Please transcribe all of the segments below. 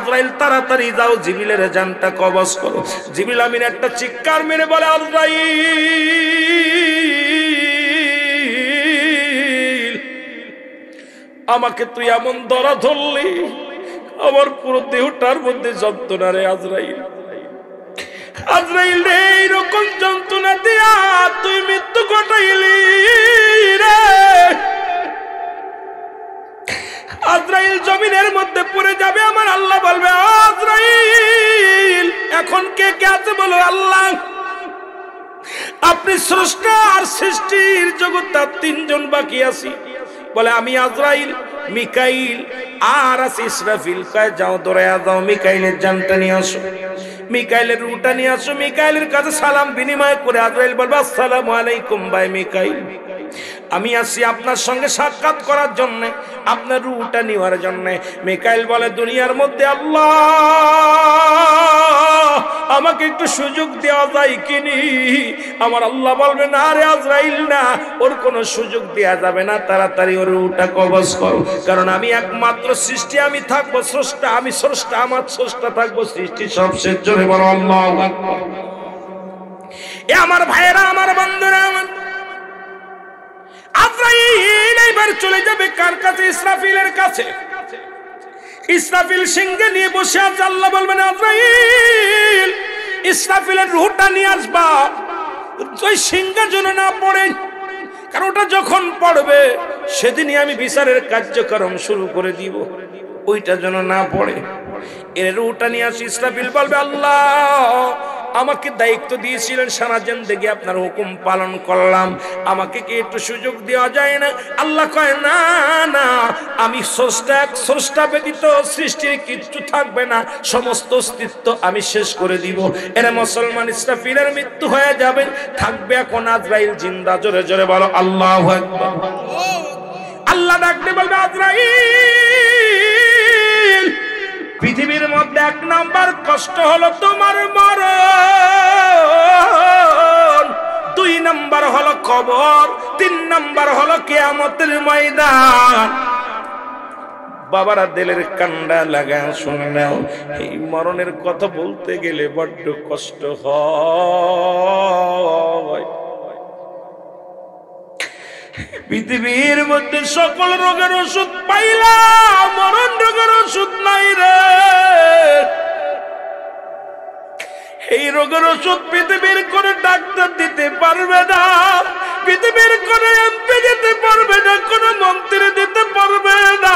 আজরাইল তাড়াতাড়ি যাও জিবরিলের জানটা কবজ করো। জিবরিল আমিন একটা চিৎকার মেরে বলে, আজরাইল আমাকে তুই এমন ধরা ধরলি, আমার পুরো দেহটার মধ্যে যন্ত্রণা রে আজরাইল। আজরাইল রে, এইরকম যন্ত্রণা দিয়া তুই মৃত্যু ঘটাইলি রে। আজরাইল জমিনের মধ্যে পড়ে যাবে, আমার আল্লাহ বলবে, আজরাইল এখন কে কে আছে বলো? আল্লাহ আপনি স্রষ্টা আর সৃষ্টির জগৎটা তিনজন বাকি আছি। বলে আমি আজরাইল, মিকাইল আর আছে ইসরাফিল। কয় যাও দৌড়ায়া যাও, মিকাইলের জানটা নিয়ে আসো, মিকাইলের রুহটা নিয়ে আসো। মিকাইলের কাছে সালাম বিনিময় করে আজরাইল বলবে, আসসালামু আলাইকুম ভাই মিকাইল, আমি আসি আপনার সঙ্গে সাক্ষাৎ করার জন্য, আপনার রুহটা নেওয়ার জন্য। মিকাইল বলে, দুনিয়ার মধ্যে আল্লাহ আমাকে একটু সুযোগ দেওয়া যায় কিনি? আমার আল্লাহ বলবে, না রে আজরাইল না, ওর কোনো সুযোগ দেওয়া যাবে না, তাড়াতাড়ি ওর রুহটা কবজ করো, কারণ আমি একমাত্র সৃষ্টি, আমি থাকবো স্রষ্টা, আমি স্রষ্টা, আমার স্রষ্টা থাকবো সৃষ্টি সবশেষ। জোরে বলো আল্লাহু আকবার। এ আমার ভাইয়েরা, আমার বন্ধুরা, আমার আজরাইল এবার চলে যাবে কার কাছে? ইসরাফিলের কাছে। ইসরাফিল সিংহে নিয়ে বসে আছে। আল্লাহ বলবেন, আজরাইল ইসরাফিলের রূহটা নিয়ে আসবা, ওই সিংহে যেন না পড়ে, কারণ ওটা যখন পড়বে সেদিনই আমি বিচারের কার্যক্রম শুরু করে দিব, ওইটা যেন না পড়ে। এর রূহটা নিয়ে আসি। ইসরাফিল বলবে, আল্লাহ আমাকে দায়িত্ব দিয়েছিলেন, সারা জিন্দেগি আপনার হুকুম পালন করলাম, আমাকে কি একটু সুযোগ দেওয়া যায় না? আল্লাহ কয়, না না, আমি স্রষ্টা ব্যতীত সৃষ্টির কিচ্ছু থাকবে না, সমস্ত অস্তিত্ব আমি শেষ করে দিব। এরা মুসলমান, ইসরাফিলের মৃত্যু হয়ে যাবে, থাকবে এখন আজরাইল জিন্দা। জোরে জোরে বলো আল্লাহু আকবার। আল্লাহ ডাকতে বলবে, আজরাইল পৃথিবীর মধ্যে এক নাম্বার কষ্ট হলো তোমার মরণ, 2 নাম্বার হলো কবর, 3 নাম্বার হলো কিয়ামতের ময়দান। বাবারা দিলের কান্ডা লাগা শুনে নাও, এই মরণের কথা বলতে গেলে বড্ড কষ্ট হয়। পৃথিবীর মধ্যে সকল রোগের ওষুধ পাইলাম, মরণ রোগের ওষুধ নাই রে। এই রোগের ওষুধ পৃথিবীর কোন ডাক্তার দিতে পারবে না, পৃথিবীর কোন এমপি দিতে পারবে না, কোন মন্ত্রী দিতে পারবে না।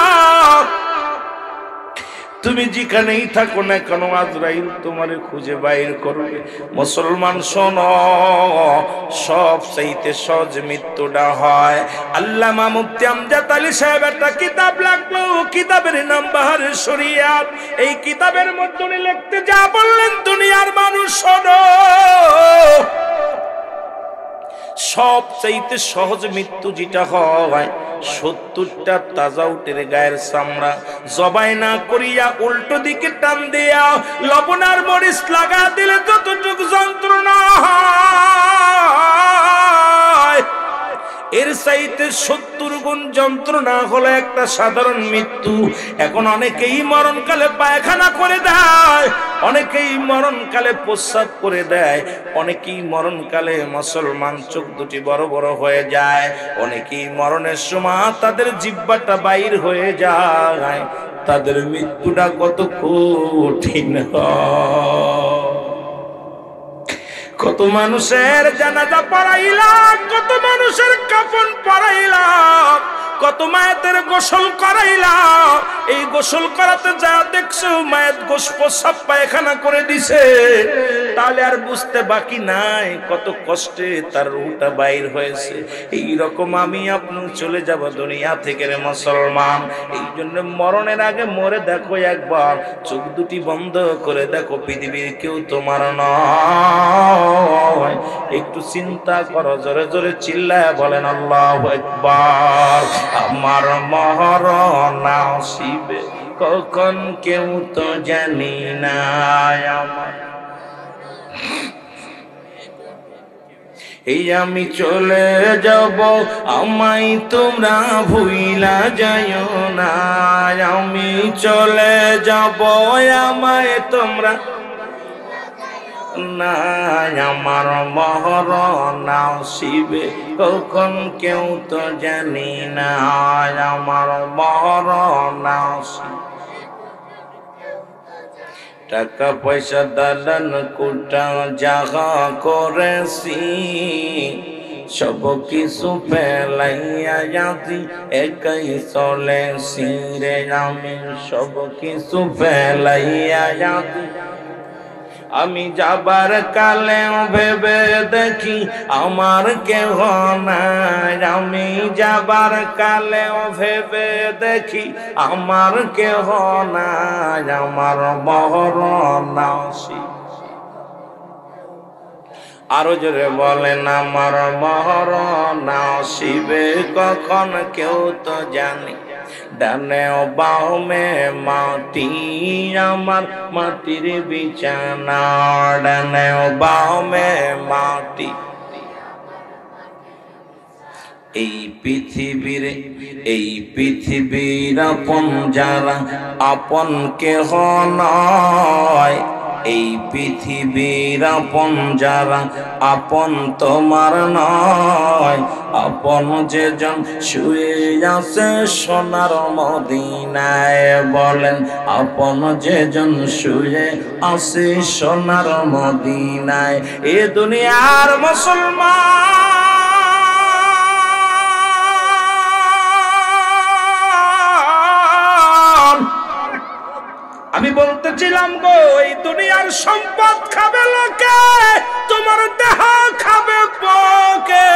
তুমি যেখানেই থাকো না কেন, আজরাইল তোমারে খুঁজে বাইর করবে। মুসলমান শোনো, সব চাইতে সহজ মৃত্যুটা হয়। আল্লামা মুফতি আমজাদ আলী সাহেব একটা কিতাব লিখলো, কিতাবের নাম বাহারে শরিয়াত। এই কিতাবের মধ্যে উনি লিখতে যা বললেন, দুনিয়ার মানুষ শোনো, সব চাইতে সহজ মৃত্যু যেটা হয়, 70টা তাজা উটের গায়ের চামড়া জবাই না করিয়া উল্টো দিকে টান দিয়া লবণ আর মরিচ লাগা দিলে যতটুকু যন্ত্রণা হয়, এর চাইতে 70 গুণ যন্ত্রণা হলো একটা সাধারণ মৃত্যু। এখন অনেকেই মরণকালে পায়খানা করে দেয়, অনেকেই মরণকালে প্রস্রাব করে দেয়, অনেকেই মরণকালে মুসলমান চোখ দুটি বড় বড় হয়ে যায়, অনেকেই মরণের সময় তাদের জিহ্বাটা বাইর হয়ে যায়। তাদের মৃত্যুটা কত কঠিন হয়। কত মানুষের জানাজা পড়াইলাম, কত মানুষের কাফন পড়াইলাম, কত মায়েদের গোসল করাইলাম। এই গোসল করাতে যা দেখছো মায়ের গোশ প্রস্রাব পায়খানা করে দিছে, তাহলে আর বুঝতে বাকি নাই কত কষ্টে তার রূহটা বাইর হয়েছে। এইরকম আমি আপনি চলে যাব দুনিয়া থেকে রে মুসলমান। এই জন্য মরণের আগে মরে দেখো একবার, চোখ দুটি বন্ধ করে দেখো, পৃথিবীর কেউ তোমার নয়। একটু চিন্তা করো, জোরে জোরে চিল্লায় বলেন আল্লাহু আকবার। আমার মরণ আসিবে কখন কেউ তো জানি না, আমার এই আমি চলে যাব, আমায় তোমরা ভুইলা যাইও না। আমি চলে যাব, আমায় তোমরা না। আমার মরণ আসিবে কখন কেউ তো জানি না। আমার মরণ আসিবে, টাকা পয়সা দালান কোটা জাগা করেছি, সব কিছু ফেলাইয়া যাতি একাই চলেছি রে। আমি সব কিছু ফেলাইয়া যাতি, আমি যাবার কালে ভেবে দেখি আমার কেহ নাই। আমি যাবার কালে ভেবে দেখি আমার কেহ নাই। আমার মরণ আসিবে, আরো জোরে বলেন, আমার মরণ আসিবে কখন কেউ তো জানি। ডানে বামে মাটি, আমার মাটির বিছানা। ডানে বামে মাটি, এই পৃথিবীর আপন যারা আপন কেহ নয়। এই পৃথিবীর আপন যারা আপন তোমার নয়। আপন যেজন শুয়ে আছে সোনার মদিনায়, বলেন আপন যেজন শুয়ে আছে সোনার মদিনায়। এ দুনিয়ার মুসলমান, আমি বলতেছিলাম গো, এই দুনিয়ার সম্পদ খাবে লোকে, তোমার দেহ খাবে পোকে।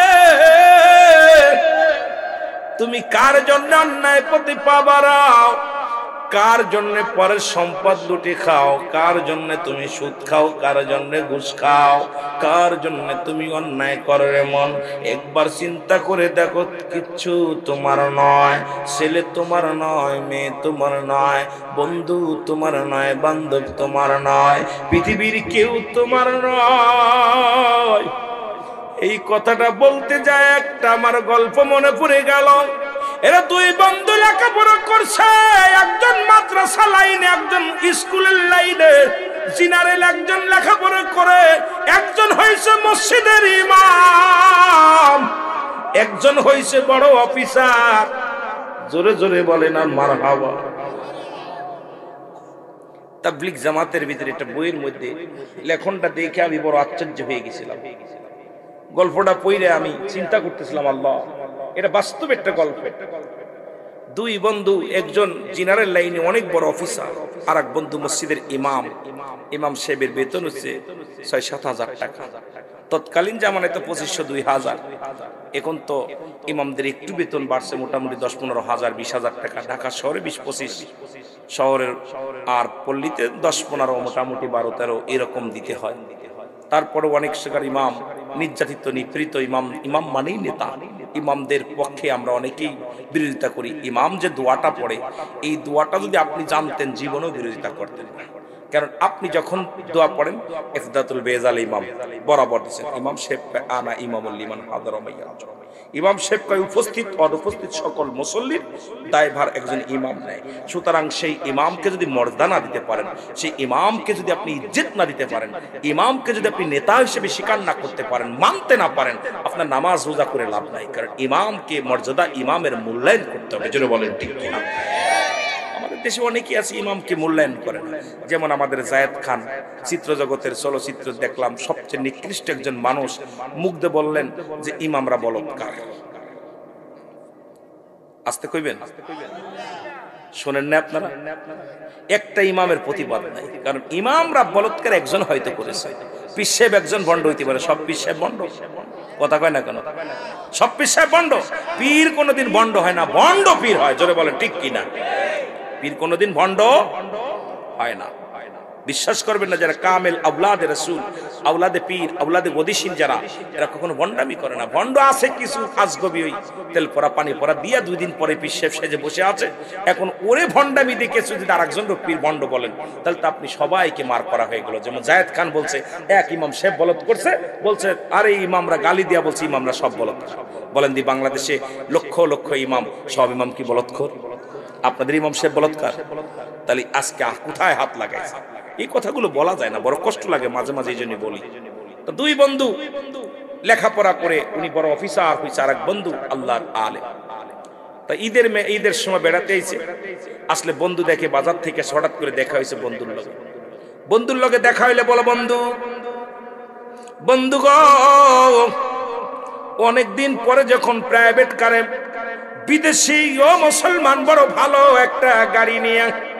তুমি কার জন্য অন্যায় প্রতিপা বাড়াও, কার জন্য পরের সম্পদ লুটে খাও, কার জন্য তুমি সুদ খাও, কার জন্য ঘুষ খাও, কার জন্য তুমি অন্যায় করো রে মন। একবার চিন্তা করে দেখো, কিচ্ছু তোমার নয়। ছেলে তোমার নয়, মেয়ে তোমার নয়, বন্ধু তোমার নয়, বান্ধব তোমার নয়, পৃথিবীর কেউ তোমার নয়। এই কথাটা বলতে যায় একটা আমার গল্প মনে পড়ে গেল। এরা দুই বন্ধু লেখাপড়া করছে, একজন মাদ্রাসা লাইনে, একজন স্কুলের লাইনে। জেনারেল একজন লেখাপড়া করে, একজন হয়েছে মসজিদের ইমাম, একজন হয়েছে বড় অফিসার। জোরে জোরে বলে না মারহাবা। তাবলীগ জামাতের ভিতরে একটা বইয়ের মধ্যে লেখনটা দেখে আমি বড় আশ্চর্য হয়ে গেছিলাম। গল্পটা পড়ে আমি চিন্তা করতেছিলাম, আল্লাহ, এটা বাস্তব একটা গল্প। দুই বন্ধু, একজন জেনারেল লাইনে অনেক বড় অফিসার, আর এক বন্ধু মসজিদের ইমাম। ইমাম সাহেবের বেতন হচ্ছে ৬-৭ হাজার টাকা। তৎকালীন জামানায় তো ২৫০০-২০০০। এখন তো ইমামদের একটু বেতন বাড়ছে, মোটামুটি ১০-১৫ হাজার, ২০,০০০ টাকা। ঢাকা শহরে ২০-২৫, শহরের আর পল্লীতে ১০-১৫, মোটামুটি ১২-১৩ এরকম দিতে হয়। তারপরে অনেক জায়গার ইমাম নির্যাতিত, নিপীড়িত। ইমাম মানেই নেতা। ইমামদের পক্ষে আমরা অনেকেই বিরোধিতা করি। ইমাম যে দোয়াটা পড়ে, এই দোয়াটা যদি আপনি জানতেন, জীবনেও বিরোধিতা করতেন না। কারণ আপনি যখন দোয়া পড়েন, ইফদাতুল বেজাল ইমাম বরাবর দিচ্ছেন, ইমাম সাহেব আনা ইমামুল লিমান হাদারা মাইয়া। ইমাম সাহেব কয় উপস্থিত অনুপস্থিত সকল মুসল্লির দায়ভার একজন ইমাম নেয়। সুতরাং সেই ইমামকে যদি মর্যাদা না দিতে পারেন, সেই ইমামকে যদি আপনি ইজ্জত না দিতে পারেন, ইমামকে যদি আপনি নেতা হিসেবে স্বীকার না করতে পারেন, মানতে না পারেন, আপনার নামাজ রোজা করে লাভ নাই। কারণ ইমামকে মর্যাদা, ইমামের মূল্যায়ন করতে হবে। যেন বলেন ঠিক কিনা? আমাদের দেশে অনেকেই আছে ইমামকে মূল্যায়ন করেন। যেমন আমাদের জায়েদ খান, চিত্রজগতের চলচ্চিত্র দেখলাম, সবচেয়ে নিকৃষ্ট একজন মানুষ, মুখ দিয়ে বললেন যে ইমামরা বলৎকার। আস্তে কইবেন, শোনেন না আপনারা? একটা ইমামের প্রতিবাদ নাই, কারণ ইমামরা বলৎকার একজন হয়তো করেছে। পীর সাহেব একজন ভণ্ড হইতে পারে, সব পীর সাহেব ভণ্ড? কথা কয় না কেন? সব পীর সাহেব ভণ্ড? পীর কোনোদিন ভণ্ড হয় না, ভণ্ড পীর হয়। জোরে বলেন ঠিক কিনা? পীর কোনোদিন ভণ্ড হয় না। বিশ্বাস করবেন না, যারা কামেল আওলাদে রাসূল, আওলাদে পীর, আওলাদে গদিশীল যারা, এরা কখনো ভণ্ডামি করে না। ভণ্ড আছে কিছু আজগবি, ওই তেল পরা পানি পরা বিয়া 2 দিন পরে পীর সাহেব সেজে বসে আছে। এখন ওরে ভণ্ডামি দেখে যদি আরেকজন পীর ভণ্ড বলেন, তাহলে তো আপনি সবাইকে মার করা হয়ে গেল। যেমন জায়েদ খান বলছে এক ইমাম সাহেব বলত করছে, বলছে আরে ইমামরা গালি দিয়া বলছে ইমামরা সব বলত। বলেন দি বাংলাদেশে লক্ষ লক্ষ ইমাম, সব ইমাম কি বলতখোর? আপনাদের ইমাম সাহেব বলৎকার? তাহলে আজকে কোথায় হাত লাগাইছে? এই কথাগুলো বলা যায় না, বড় কষ্ট লাগে মাঝে মাঝে, এই জন্য বলি। তো 2 বন্ধু লেখাপড়া করে উনি বড় অফিসার হয়েছে, আর এক বন্ধু আল্লাহর আলেম। তা ঈদের সময় বেড়াতে আইছে, আসলে বন্ধু দেখে বাজার থেকে হঠাৎ করে দেখা হয়েছে বন্ধুর লগে দেখা হইলে বলো বন্ধু গো, অনেকদিন পরে যখন প্রাইভেট কারে বিদেশি ও মুসলমান বড় ভালো একটা গাড়ি নিয়ে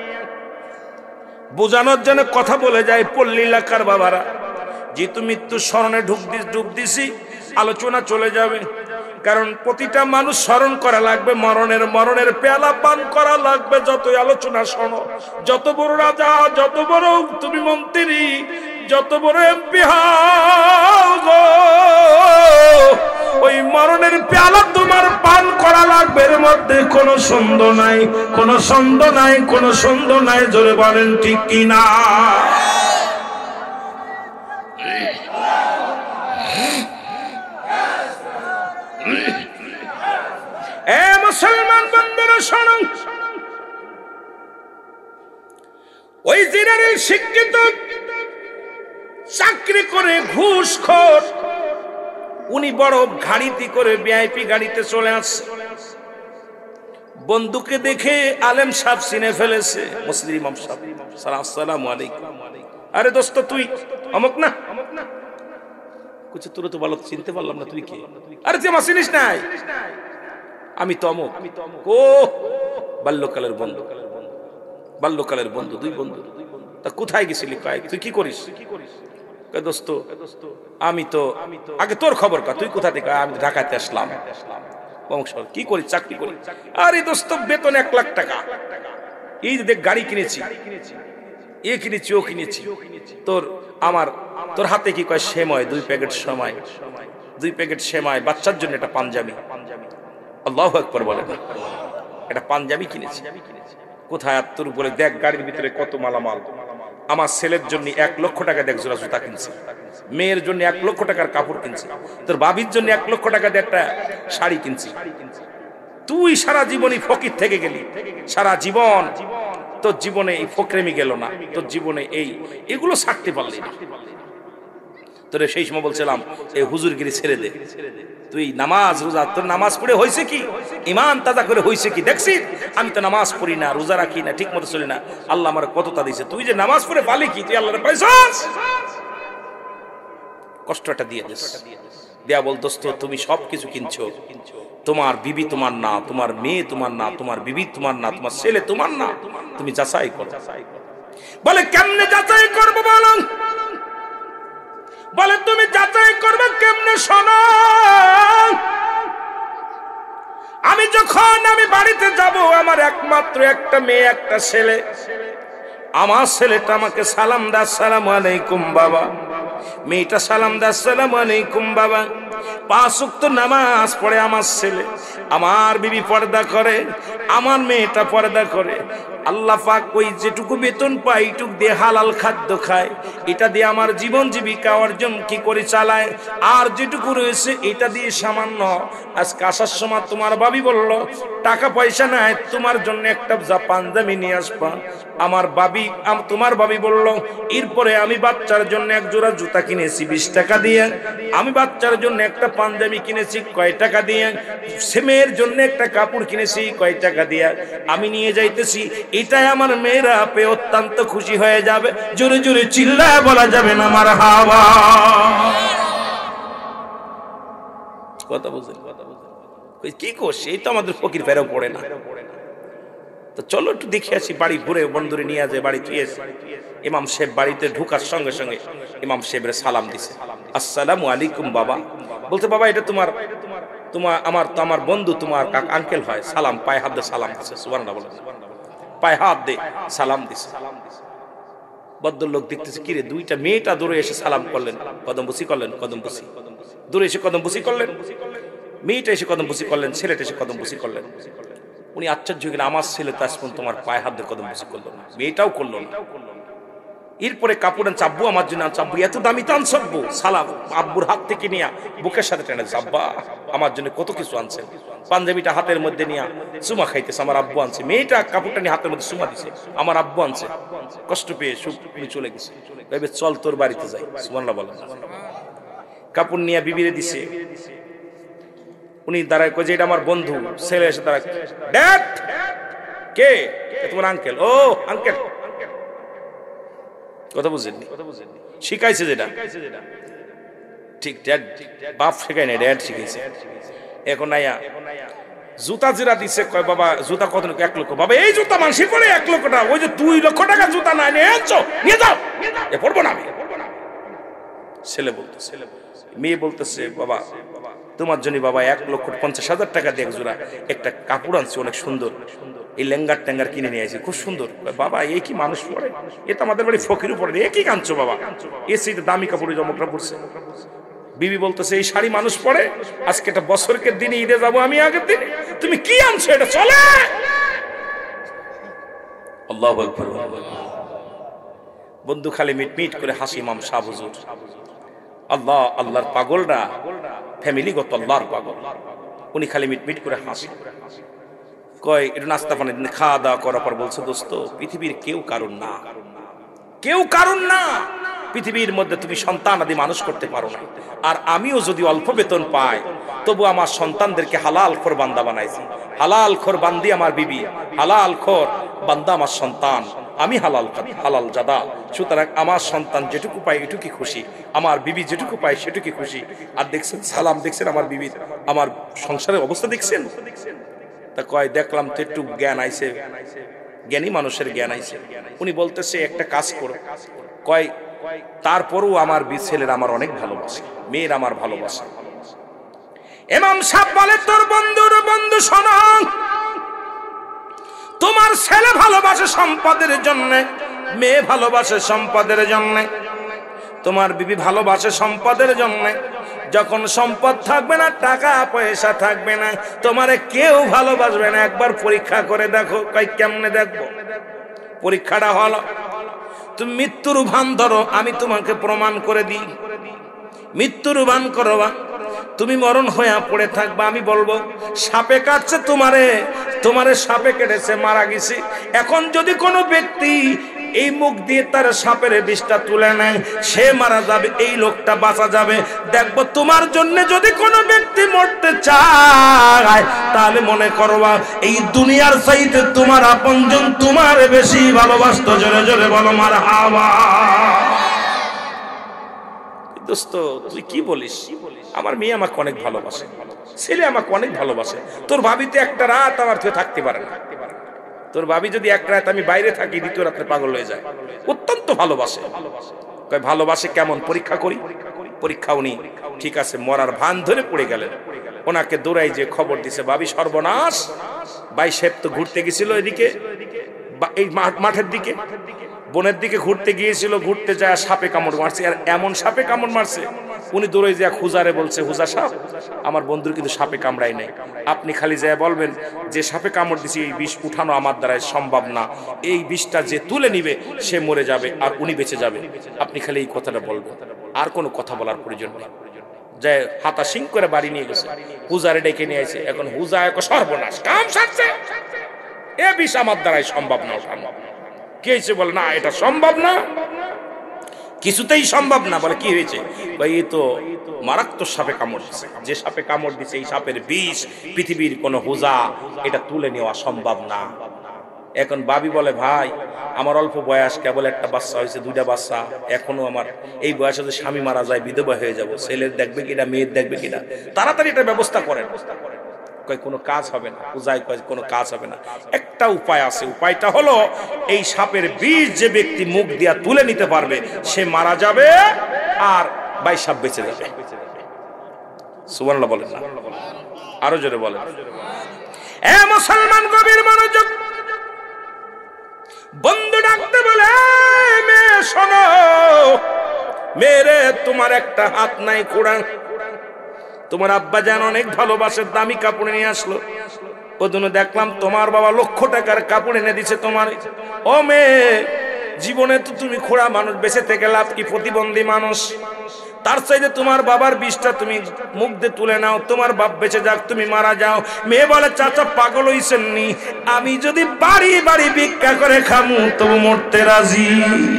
বোঝানোর জন্য কথা বলে যায় পল্লী এলাকার বাবারা, যেহেতু মৃত্যু স্মরণে ডুব দিছি, আলোচনা চলে যাবে। কারণ প্রতিটা মানুষ স্মরণ করা লাগবে, মরণের পেয়ালা পান করা লাগবে। যতই আলোচনা শোনো, যত বড় রাজা, যত বড় তুমি মন্ত্রী, যত বড় এমপি হও গো, ওই মরণের পেয়ালা তোমার পান করা লাগবে। এর মধ্যে কোনো সন্দেহ নাই, কোনো সন্দেহ নাই, কোনো সন্দেহ নাই। জোরে বলেন ঠিক কিনা? এ মুসলমান বন্ধুরা শোনো, ওই জেনারেল শিক্ষিত চাকরি করে ঘুষখোর, উনি বড় গাড়িতে করে ভিআইপি গাড়িতে চলে আসছে। বন্ধুকে দেখে আলেম সাহেব চিনে ফেলেছে, মুসলিম ইমাম সাহেব। আসসালামু আলাইকুম। আরে দোস্ত তুই অমুক না? কিছু তোর তো বলো, চিনতে পারলাম না, তুই কে? আরে তুই আমার চিনিস নাই? আমি তো অমুক। ও বাল্যকালের বন্ধু, বাল্যকালের বন্ধু, 2 বন্ধু। তা কোথায় গেছিলি? তুই কি করিস? দোস্ত আমি তো, আগে তোর খবর কা, তুই কোথা থেকে? আমি ঢাকাতে আসলাম। কি করি? চাকরি করি। আরে দোস্ত বেতন 1 লাখ টাকা। এই যে দেখ গাড়ি কিনেছি, এ কিনেছি, ও কিনেছি। তোর হাতে কি কয়? সেমাই 2 প্যাকেট সেমাই, 2 প্যাকেট সেমাই, বাচ্চার জন্য একটা পাঞ্জাবি। আল্লাহু আকবার বলে না, এটা পাঞ্জাবি কিনেছি। কোথায়? তোর উপরে দেখ গাড়ির ভিতরে কত মালামাল। আমার ছেলের জন্য 1 লক্ষ টাকা দেখ জোড়া জুতা কিনছি, মেয়ের জন্য 1 লক্ষ টাকার কাপড় কিনছি, তোর বাবির জন্য 1 লক্ষ টাকা দিয়ে একটা শাড়ি কিনছি। তুই সারা জীবনই ফকির থেকে গেলি, সারা জীবন তোর জীবনে এই ফকরেমি গেল না, তোর জীবনে এগুলো ছাড়তে পারলি না। তোরে সেই সময় বলছিলাম এই হুজুরগিরি ছেড়ে দে, তুই নামাজ রোজা, তোর নামাজ পড়ে হয়েছে কি? ইমান তাজা করে হয়েছে কি? দেখছি আমি তো নামাজ পড়ি না, রোজা রাখি না, ঠিক মতো চলি না, আল্লাহ আমার কতটা দিয়েছে। তুই যে নামাজ পড়ে পালি কি? তুই আল্লাহর পাইছস? কষ্টটা দিয়ে দিস, দেয়া বল দোস্ত তুমি সবকিছু কিনছো, তোমার বিবি তোমার না, তোমার মেয়ে তোমার না, তোমার বিবি তোমার না, তোমার ছেলে তোমার না, তুমি যাচাই করো। বলে কেমনে যাচাই করবো বলো? বলে তুমি যাচাই করবে কেমনে? শোনো, আমি বাড়িতে যাব, আমার একমাত্র একটা মেয়ে, একটা ছেলে। আমার ছেলেটা আমাকে সালাম দা, আসসালামু আলাইকুম বাবা। মেয়েটা সালাম দা, আসসালামু আলাইকুম বাবা। 5 ওয়াক্ত নামাজ পড়ে আমার ছেলে, আমার বিবি পর্দা করে, আমার মেয়েটা পর্দা করে। আল্লাহ পাক ওই যেটুকু বেতন পায় এইটুক দিয়ে হালাল খাদ্য খায়, এটা দিয়ে আমার জীবন জীবিকা অর্জন কি করে চালায়। আর যেটুকু রয়েছে এটা দিয়ে সামান্য, আজকে আসার সময় তোমার ভাবি বলল টাকা পয়সা নাই, তোমার জন্য একটা পাঞ্জাবি নিয়ে আসবা। তোমার ভাবি বলল এরপরে আমি বাচ্চার জন্য 1 জোড়া জুতা কিনেছি 20 টাকা দিয়ে, আমি বাচ্চার জন্য একটা পাঞ্জাবি কিনেছি কয় টাকা দিয়ে, মেয়ের জন্য একটা কাপড় কিনেছি কয় টাকা দিয়ে, আমি নিয়ে যাইতেছি। এটাই আমার মেয়েরা পেয়ে অত্যন্ত খুশি হয়ে যাবে। জোরে জোরে চিল্লায় বলা যাবে না মারহাবা। কথা বুঝলেন? কি করছে? এই তো আমাদের ফকির ফেরাও পড়ে না। তো চলো একটু দেখে আসি, বাড়ি ঘুরে বন্ধুরে নিয়ে যায় বাড়ি তুই। ইমাম সাহেব বাড়িতে ঢুকার সঙ্গে সঙ্গে ইমাম সাহেবের সালাম দিছে, আসসালামু আলাইকুম বাবা। বলতে বাবা এটা আমার বন্ধু, তোমার আঙ্কেল হয়। সালাম, পায়ে হাত দিয়ে সালাম দিছে, সুবহানাল্লাহ বলে, পায়ে হাত দিয়ে সালাম দিছে। ভদ্রলোক দেখতেছে কিরে দুইটা মেয়েটা দূরে এসে সালাম করলেন, কদম বুসি করলেন, কদম বুসি দূরে এসে কদম বুসি করলেন, মেয়েটা এসে কদম বুসি করলেন, ছেলেটা এসে কদম বুসি করলেন। উনি আশ্চর্য হয়ে গেলেন, আমার ছেলে তো আজপর্যন্ত তোমার পায়ে হাত দিয়ে কদম বুসি করলো না, মেয়েটাও করলো না। এরপরে কাপড় আনছে, আব্বু আমার জন্য আনছে, আব্বু এত দামি তো আনছে, আব্বু সালাম আব্বুর হাত থেকে নিয়ে বুকের সাথে টেনে, আব্বা আমার জন্য কত কিছু আনছে। পাঞ্জাবিটা হাতের মধ্যে নিয়ে চুমা খাইতেছে, আমার আব্বু আনছে। মেয়েটা কাপড়টা নিয়ে হাতের মধ্যে চুমা দিছে, আমার আব্বু আনছে। কষ্ট পেয়ে উনি চলে গেছে, চল তোর বাড়িতে যাই, সুবহানাল্লাহ বলেন। কাপড় নিয়ে বিবিরে দিছে, উনি দাঁড়ায় কই যে এটা আমার বন্ধু। ছেলে এসে দাঁড়ায়, ড্যাড কে? তোমার আঙ্কেল। ও আঙ্কেল, কথা বুঝেননি, শিখাইছে যেটা ঠিক ড্যাড, বাপ শেখায় না, ড্যাড শিখাইছে। এখন আয়া জুতা জিরা দিছে, কয় বাবা জুতা কত? 1 লক্ষ। বাবা এই জুতা মানসি পড়ে 1 লক্ষ টাকা, ওই যে 2 লক্ষ টাকা জুতা নাই নিয়ে আনছো, নিয়ে যাও, এ পড়বো না আমি। ছেলে বলতেছে, মেয়ে বলতেছে বাবা তোমার জন্য বাবা 1,50,000 টাকা দিয়ে জোড়া একটা কাপড় আনছি, অনেক সুন্দর, এই লেঙ্গার ট্যাঙ্গার কিনে নিয়ে আসি, খুব সুন্দর। বাবা এই কি মানুষ পড়ে? এ তো আমাদের বাড়ি ফকিরও পড়ে, এ কি আনছো বাবা? এর সেই দামি কাপড়ে জমকটা পড়ছে। বিবি বলতেছে এই শাড়ি মানুষ পড়ে, আজকে একটা বছরকে দিনে ঈদে যাবো আমি, আগের দিনে তুমি কি আনছো? এটা চলে? আল্লাহু আকবার। বন্ধু খালি মিট করে হাসি। ইমাম শাহ হুজুর, আল্লাহ আল্লাহর পাগলরা ফ্যামিলিগত আল্লাহর পাগল, উনি খালি মিট করে হাসি। কয় এটা নাস্তা পানি খাওয়া দাওয়া করার পর বলছে, দোস্ত পৃথিবীর কেউ কারণ না, কেউ কারণ না। পৃথিবীর মধ্যে তুমি সন্তান আদি মানুষ করতে পারো না, আর আমিও যদি অল্প বেতন পাই তবু আমার সন্তানদেরকে হালাল খোর বান্দা বানাইছি। হালাল খোর বান্দি আমার বিবি, হালাল খোর বান্দা আমার সন্তান, আমি হালাল জাদা। সুতরাং আমার সন্তান যেটুকু পায় এটুকুই খুশি, আমার বিবি যেটুকু পায় সেটুকুই খুশি। আর দেখছেন সালাম, দেখছেন আমার বিবির, আমার সংসারের অবস্থা দেখছেন। তা কয় দেখলাম তো একটু জ্ঞান আইছে, জ্ঞানী মানুষের জ্ঞান আইছে। উনি বলতেছে একটা কাজ করো। কয় তারপরও আমার ছেলের আমার অনেক ভালোবাসে, মেয়ের আমার ভালোবাসে। ইমাম সাহেব বলে তোর বন্ধুর বন্ধু শোনো, তোমার ছেলে ভালোবাসে সম্পদের জন্য, মেয়ে ভালোবাসে সম্পদের জন্য, তোমার বিবি ভালোবাসে সম্পদের জন্য। যখন সম্পদ থাকবে না, টাকা পয়সা থাকবে না, তোমারে কেউ ভালোবাসবে না। একবার পরীক্ষা করে দেখো। কই কেমনে দেখবো? পরীক্ষাটা হলো তুমি মৃত্যুর ভান ধরো, আমি তোমাকে প্রমাণ করে দিই। মৃত্যুর ভান করবা, তুমি মরণ হইয়া পড়ে থাকবা, আমি বলবো সাপে কাটছে তোমারে সাপে কেটেছে, মারা গেছি। এখন যদি কোনো ব্যক্তি এই মুখ দিয়ে তার সাপের বিষটা তুলে নেয়, সে মারা যাবে, এই লোকটা বাঁচা যাবে। দেখবো তোমার জন্য যদি কোনো ব্যক্তি মরতে চায়, তাহলে মনে করবা এই দুনিয়ার চাইতে তোমার আপনজন তোমার বেশি ভালোবাসতো। জোরে জোরে বলো মারহাবা। দোস্ত তুই কি বলিস? আমার মেয়ে আমাকে অনেক ভালোবাসে, ছেলে আমাকে অনেক ভালোবাসে। তোর ভাবিতে একটা রাত আমার থেকে থাকতে পারে না। তোর ভাবি যদি এক রাত আমি বাইরে থাকি, দ্বিতীয় রাত্রে পাগল হয়ে যায়। অত্যন্ত ভালোবাসে। ভালোবাসে কেমন? পরীক্ষা করি। পরীক্ষা উনি ঠিক আছে, মরার ভান ধরে পড়ে গেলেন। ওনাকে দৌড়াই যে খবর দিছে, ভাবি সর্বনাশ। ভাই সাহেব তো ঘুরতে গেছিল এদিকে, এই মাঠের দিকে, বনের দিকে ঘুরতে গিয়েছিল, ঘুরতে যায় সাপে কামড় মারছে। আর এমন সাপে কামড় মারছে, উনি দৌড়ে যায় হুজারে বলছে, হুজা সাহেব আমার বন্ধুর কিন্তু সাপে কামড়াই নাই, আপনি খালি যায় বলবেন যে সাপে কামড় দিছে, এই বিষ উঠানো আমার দ্বারা সম্ভব না, এই বিষটা যে তুলে নিবে সে মরে যাবে আর উনি বেঁচে যাবে, আপনি খালি এই কথাটা বলবেন, আর কোনো কথা বলার প্রয়োজন নেই। যায় হাতা সিং করে বাড়ি নিয়ে গেছে, হুজারে ডেকে নিয়ে আসে। এখন হুজা এক সর্বনাশ, কাম সারছে, এ বিষ আমার দ্বারাই সম্ভব না ওঠানো। কি হয়েছে? বলে না এটা সম্ভব না, কিছুতেই সম্ভব না। বলে কি হয়েছে? ভাই এই তো মারাত্মক সাপে কামড় দিচ্ছে, যে সাপে কামড় দিচ্ছে এই সাপের বিষ পৃথিবীর কোন হুজা এটা তুলে নেওয়া সম্ভব না। এখন বাবি বলে ভাই আমার অল্প বয়স, কেবল একটা বাচ্চা হয়েছে, 2টা বাচ্চা, এখনো আমার এই বয়সে যদি স্বামী মারা যায় বিধবা হয়ে যাব, ছেলের দেখবে কিনা মেয়ের দেখবে কিনা, তাড়াতাড়ি এটা ব্যবস্থা করেন। কয় কোনো কাজ হবে না, পূজায় কয় কোনো কাজ হবে না। একটা উপায় আছে, উপায়টা হলো এই সাপের বিষ যে ব্যক্তি মুখ দিয়া তুলে নিতে পারবে সে মারা যাবে আর ভাই সাপ বেঁচে যাবে। সুবহানাল্লাহ বলেন না? আরো জোরে বলেন। এ মুসলমান গভীর মনোযোগ, বন্ধু ডাকতে বলে মেয়ে মেরে তোমার একটা হাত নাই খোড়া। তোমার আব্বা যেন অনেক ভালোবাসে, দামি কাপড় নিয়ে আসলো। ওদিন দেখলাম তোমার বাবা লক্ষ টাকার কাপড় এনে দিছে তোমার। ও মেয়ে, জীবনে তো তুমি খোড়া মানুষ, বেঁচে থেকে লাভ কি? প্রতিবন্ধী মানুষ। তার চাইতে তোমার বাবার বিষটা তুমি মুখ দিয়ে তুলে নাও, তোমার বাপ বেঁচে যাক, তুমি মারা যাও। মেয়ে বলে চাচা পাগল হইছেন নি, আমি যদি বাড়ি বাড়ি ভিক্ষা করে খামু তবু মরতে রাজি।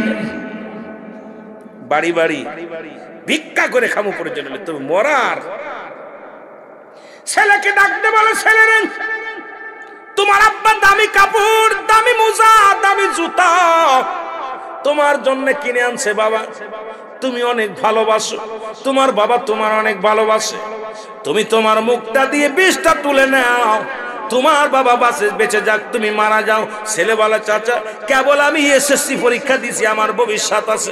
বাড়ি বাড়ি ভিক্ষা করে খামু প্রয়োজন হলে তবু মরার। ছেলেকে ডাকতে বলে, ছেলে রে, তোমার আব্বা দামি কাপড়, দামি মোজা, দামি জুতা তোমার জন্য কিনে আনছে বাবা। তুমি অনেক ভালোবাসো, তোমার বাবা তোমার অনেক ভালোবাসে। তুমি তোমার মুখটা দিয়ে বিষটা তুলে নাও, তোমার বাবা বেঁচে যাক, তুমি মারা যাও। ছেলে বলে চাচা কেবল আমি এসএসসি পরীক্ষা দিছি, আমার ভবিষ্যৎ আছে।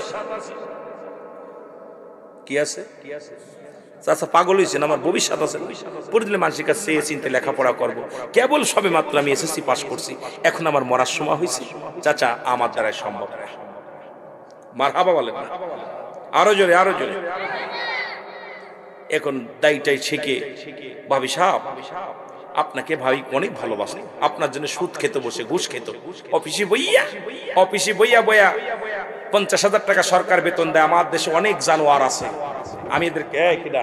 কি আছে? চাচা পাগল হয়েছেন, আমার ভবিষ্যৎ আছে। প্রতিদিন মানুষের কাছে চিন্তা লেখাপড়া করবো, কেবল সবে মাত্র আমি এসএসসি পাস করছি, এখন আমার মরার সময় হয়েছে। চাচা আমার দ্বারাই সম্ভব না। মারহাবা বলেন না, আরো জোরে, আরো জোরে। এখন দায়টাই ছেকে, ভাবি সাহেব আপনাকে ভাই অনেক ভালোবাসে, আপনার জন্য সুদ খেতে বসে, ঘুষ খেত, অফিসে বইয়া 50,000 টাকা সরকার বেতন দেয়। আমার দেশে অনেক জানোয়ার আছে, আমি এদেরকে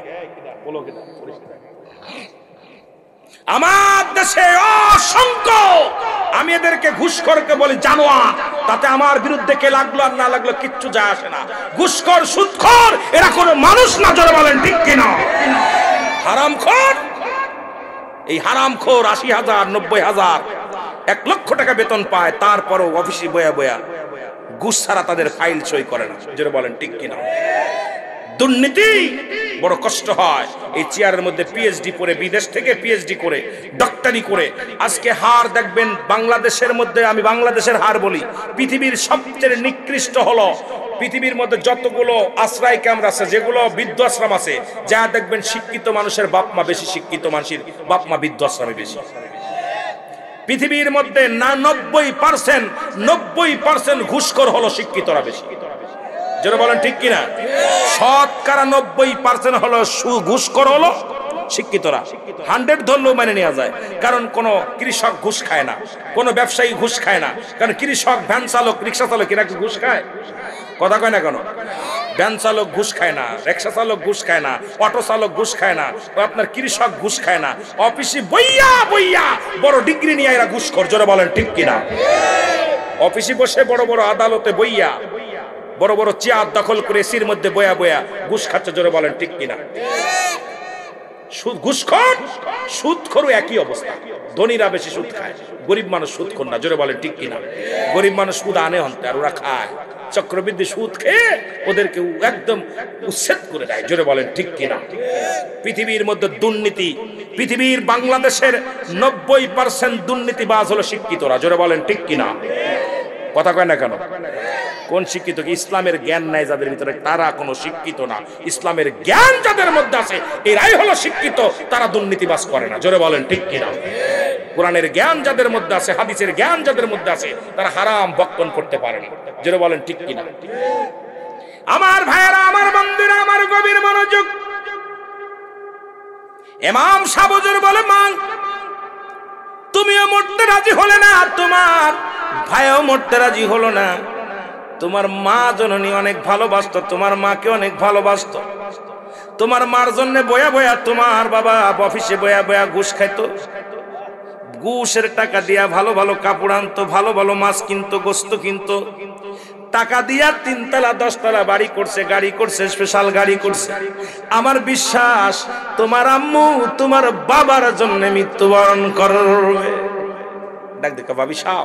আমার দেশে অসংখ্য, আমি এদেরকে ঘুষখোরকে বলি জানোয়ার। তাতে আমার বিরুদ্ধে কে লাগলো আর না লাগলো কিচ্ছু যায় আসে না। ঘুষখোর, সুদখোর এরা কোনো মানুষ না, জোরে বলেন ঠিক কিনা? হারামখোর, এই হারামখোর 80,000, 90,000, 1 লক্ষ টাকা বেতন পায়, তারপরও অফিসে বয়া ঘুষ ছাড়া তাদের ফাইল সই করে না, জোরে বলেন ঠিক কিনা? দুর্নীতি বড় কষ্ট হয়। এই চেয়ারের মধ্যে পিএইচডি করে, বিদেশ থেকে পিএইচডি করে, ডক্টরি করে, আজকে হার দেখবেন বাংলাদেশের মধ্যে, আমি বাংলাদেশের হার বলি, পৃথিবীর সবচেয়ে নিকৃষ্ট হলো, পৃথিবীর মধ্যে যতগুলো আশ্রয় কেন্দ্র আছে, যেগুলো বৃদ্ধাশ্রম আছে, যা দেখবেন শিক্ষিত মানুষের বাপ মা বেশি, শিক্ষিত মানুষের বাপ মা বৃদ্ধাশ্রমে বেশি। পৃথিবীর মধ্যে না 90% ঘুষখোর হলো শিক্ষিতরা বেশি, যারা বলেন ঠিক কিনা? শতকরা 90% হলো ঘুষখোর হলো শিক্ষিতরা। 100 ধরলেও মানে নেওয়া যায়, কারণ কোন কৃষক ঘুষ খায় না, কোন ব্যবসায়ী ঘুষ খায় না, কারণ কৃষক, ভ্যান চালক, রিক্সা চালক এরা কি ঘুষ খায়? কথা কয় না কেন? ভ্যান চালক ঘুষ খায় না, রিক্সা চালক ঘুষ খায় না, অটো চালক ঘুষ খায় না, আপনার কৃষক ঘুষ খায় না। অফিসে বইয়া বড় ডিগ্রি নিয়ে এরা ঘুষখোর, জোরে বলেন ঠিক কিনা? অফিসে বসে বড় বড় আদালতে বইয়া বড় বড় চেয়ার দখল করে এসির মধ্যে বয়া ঘুষ খাচ্ছে, জোরে বলেন ঠিক কিনা? ঘুষখোর সুদখোর একই অবস্থা, ধনীরা বেশি সুদ খায়, গরিব মানুষ সুদখোর না, জোরে বলেন ঠিক কিনা? গরিব মানুষ সুদ আনে হন্তে, আর ওরা খায় চক্রবৃদ্ধি সুদ খেয়ে ওদেরকে একদম উচ্ছেদ করে দেয়, জোরে বলেন ঠিক কিনা? পৃথিবীর মধ্যে দুর্নীতি, পৃথিবীর বাংলাদেশের 90% দুর্নীতিবাজ হলো শিক্ষিতরা, জোরে বলেন ঠিক কিনা? কথা কয় না কেন? কোন শিক্ষিত? কি ইসলামের জ্ঞান নাই যাদের ভিতরে, তারা কোনো শিক্ষিত না। ইসলামের জ্ঞান যাদের মধ্যে আছে এরাই হলো শিক্ষিত, তারা দুর্নীতিবাজ করে না, জোরে বলেন ঠিক কিনা? কোরআনের জ্ঞান যাদের মধ্যে আছে, হাদিসের জ্ঞান যাদের মধ্যে আছে, তারা হারাম ভক্ষণ করতে পারে না, জোরে বলেন ঠিক কিনা? আমার ভাইয়েরা, আমার বন্ধুরা, আমার গভীর মনোযোগ। ইমাম সাহেব হুজুর বলে, মা তুমিও মরতে রাজি হলে না, তোমার ভাইও মরতে রাজি হলো না। তোমার মা জননী অনেক ভালোবাসতো, তোমার মাকে অনেক ভালোবাসতো। তোমার মার জন্য বয়া তোমার বাবা অফিসে বয়া ঘুষ খাইতো, ঘুষের টাকা দিয়া ভালো ভালো কাপড় আনতো, ভালো ভালো মাছ কিনতো, গোস্ত কিনতো, টাকা দিয়া 3 তলা 10 তলা বাড়ি করছে, গাড়ি করছে, স্পেশাল গাড়ি করছে। আমার বিশ্বাস তোমার আম্মু তোমার বাবার জন্য মৃত্যুবরণ করবে। ডাক দেখা, ভাবি সাহেব,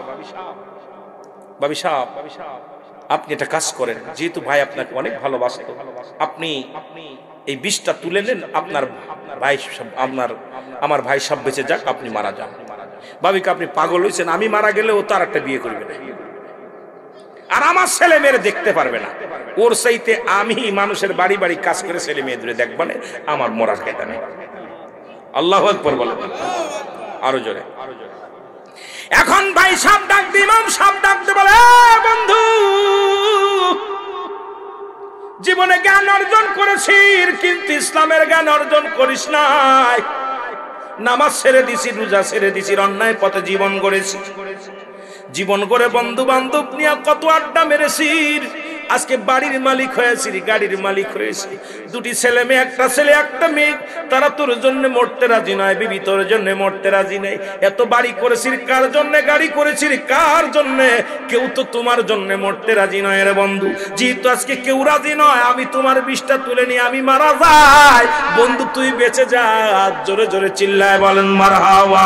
আপনি একটা কাজ করেন, যেহেতু ভাই আপনাকে অনেক ভালোবাসতো, আপনি এই বিষটা তুলে নেন, আপনার ভাই, আমার ভাই সব বেঁচে যাক, আপনি মারা যান। ভাবিকে, আপনি পাগল হয়েছেন, আমি মারা গেলে ও তার একটা বিয়ে করবে না, আর আমার ছেলে মেয়েরে দেখতে পারবে না, ওর চাইতে আমি মানুষের বাড়ি বাড়ি কাজ করে ছেলে মেয়ে ধরে দেখবো না, আমার মরার খেতা নেই। আল্লাহু আকবার বলেন, আরো জোরে। এখন ভাই সাহেব ডাক দিয়ে, ইমাম সাহেব ডাক দিয়ে বলে, বন্ধু জীবনে জ্ঞান অর্জন করেছিস কিন্তু ইসলামের জ্ঞান অর্জন করিস নাই। নামাজ ছেড়ে দিছি, রোজা ছেড়ে দিছি, অন্যায় পথে জীবন গড়েছি। জীবন করে বন্ধু বান্ধব নিয়ে কত আড্ডা মেরেছিস। আজকে বাড়ির মালিক হয়েছি, গাড়ির মালিক হয়েছি, দুটি ছেলে মেয়ে, একটা ছেলে একটা মেয়ে, তারা তোর জন্য মরতে রাজি নয়, বিবি তোর জন্য মরতে রাজি নেই। এত বাড়ি করেছিস কার জন্য, গাড়ি করেছিস কার জন্য? কেউ তো তোমার জন্য মরতে রাজি নয় রে বন্ধু। যেহেতু আজকে কেউ রাজি নয়, আমি তোমার বিষটা তুলে নিয়ে আমি মারা যাই, বন্ধু তুই বেঁচে যা। জোরে জোরে চিল্লায় বলেন মারহাবা।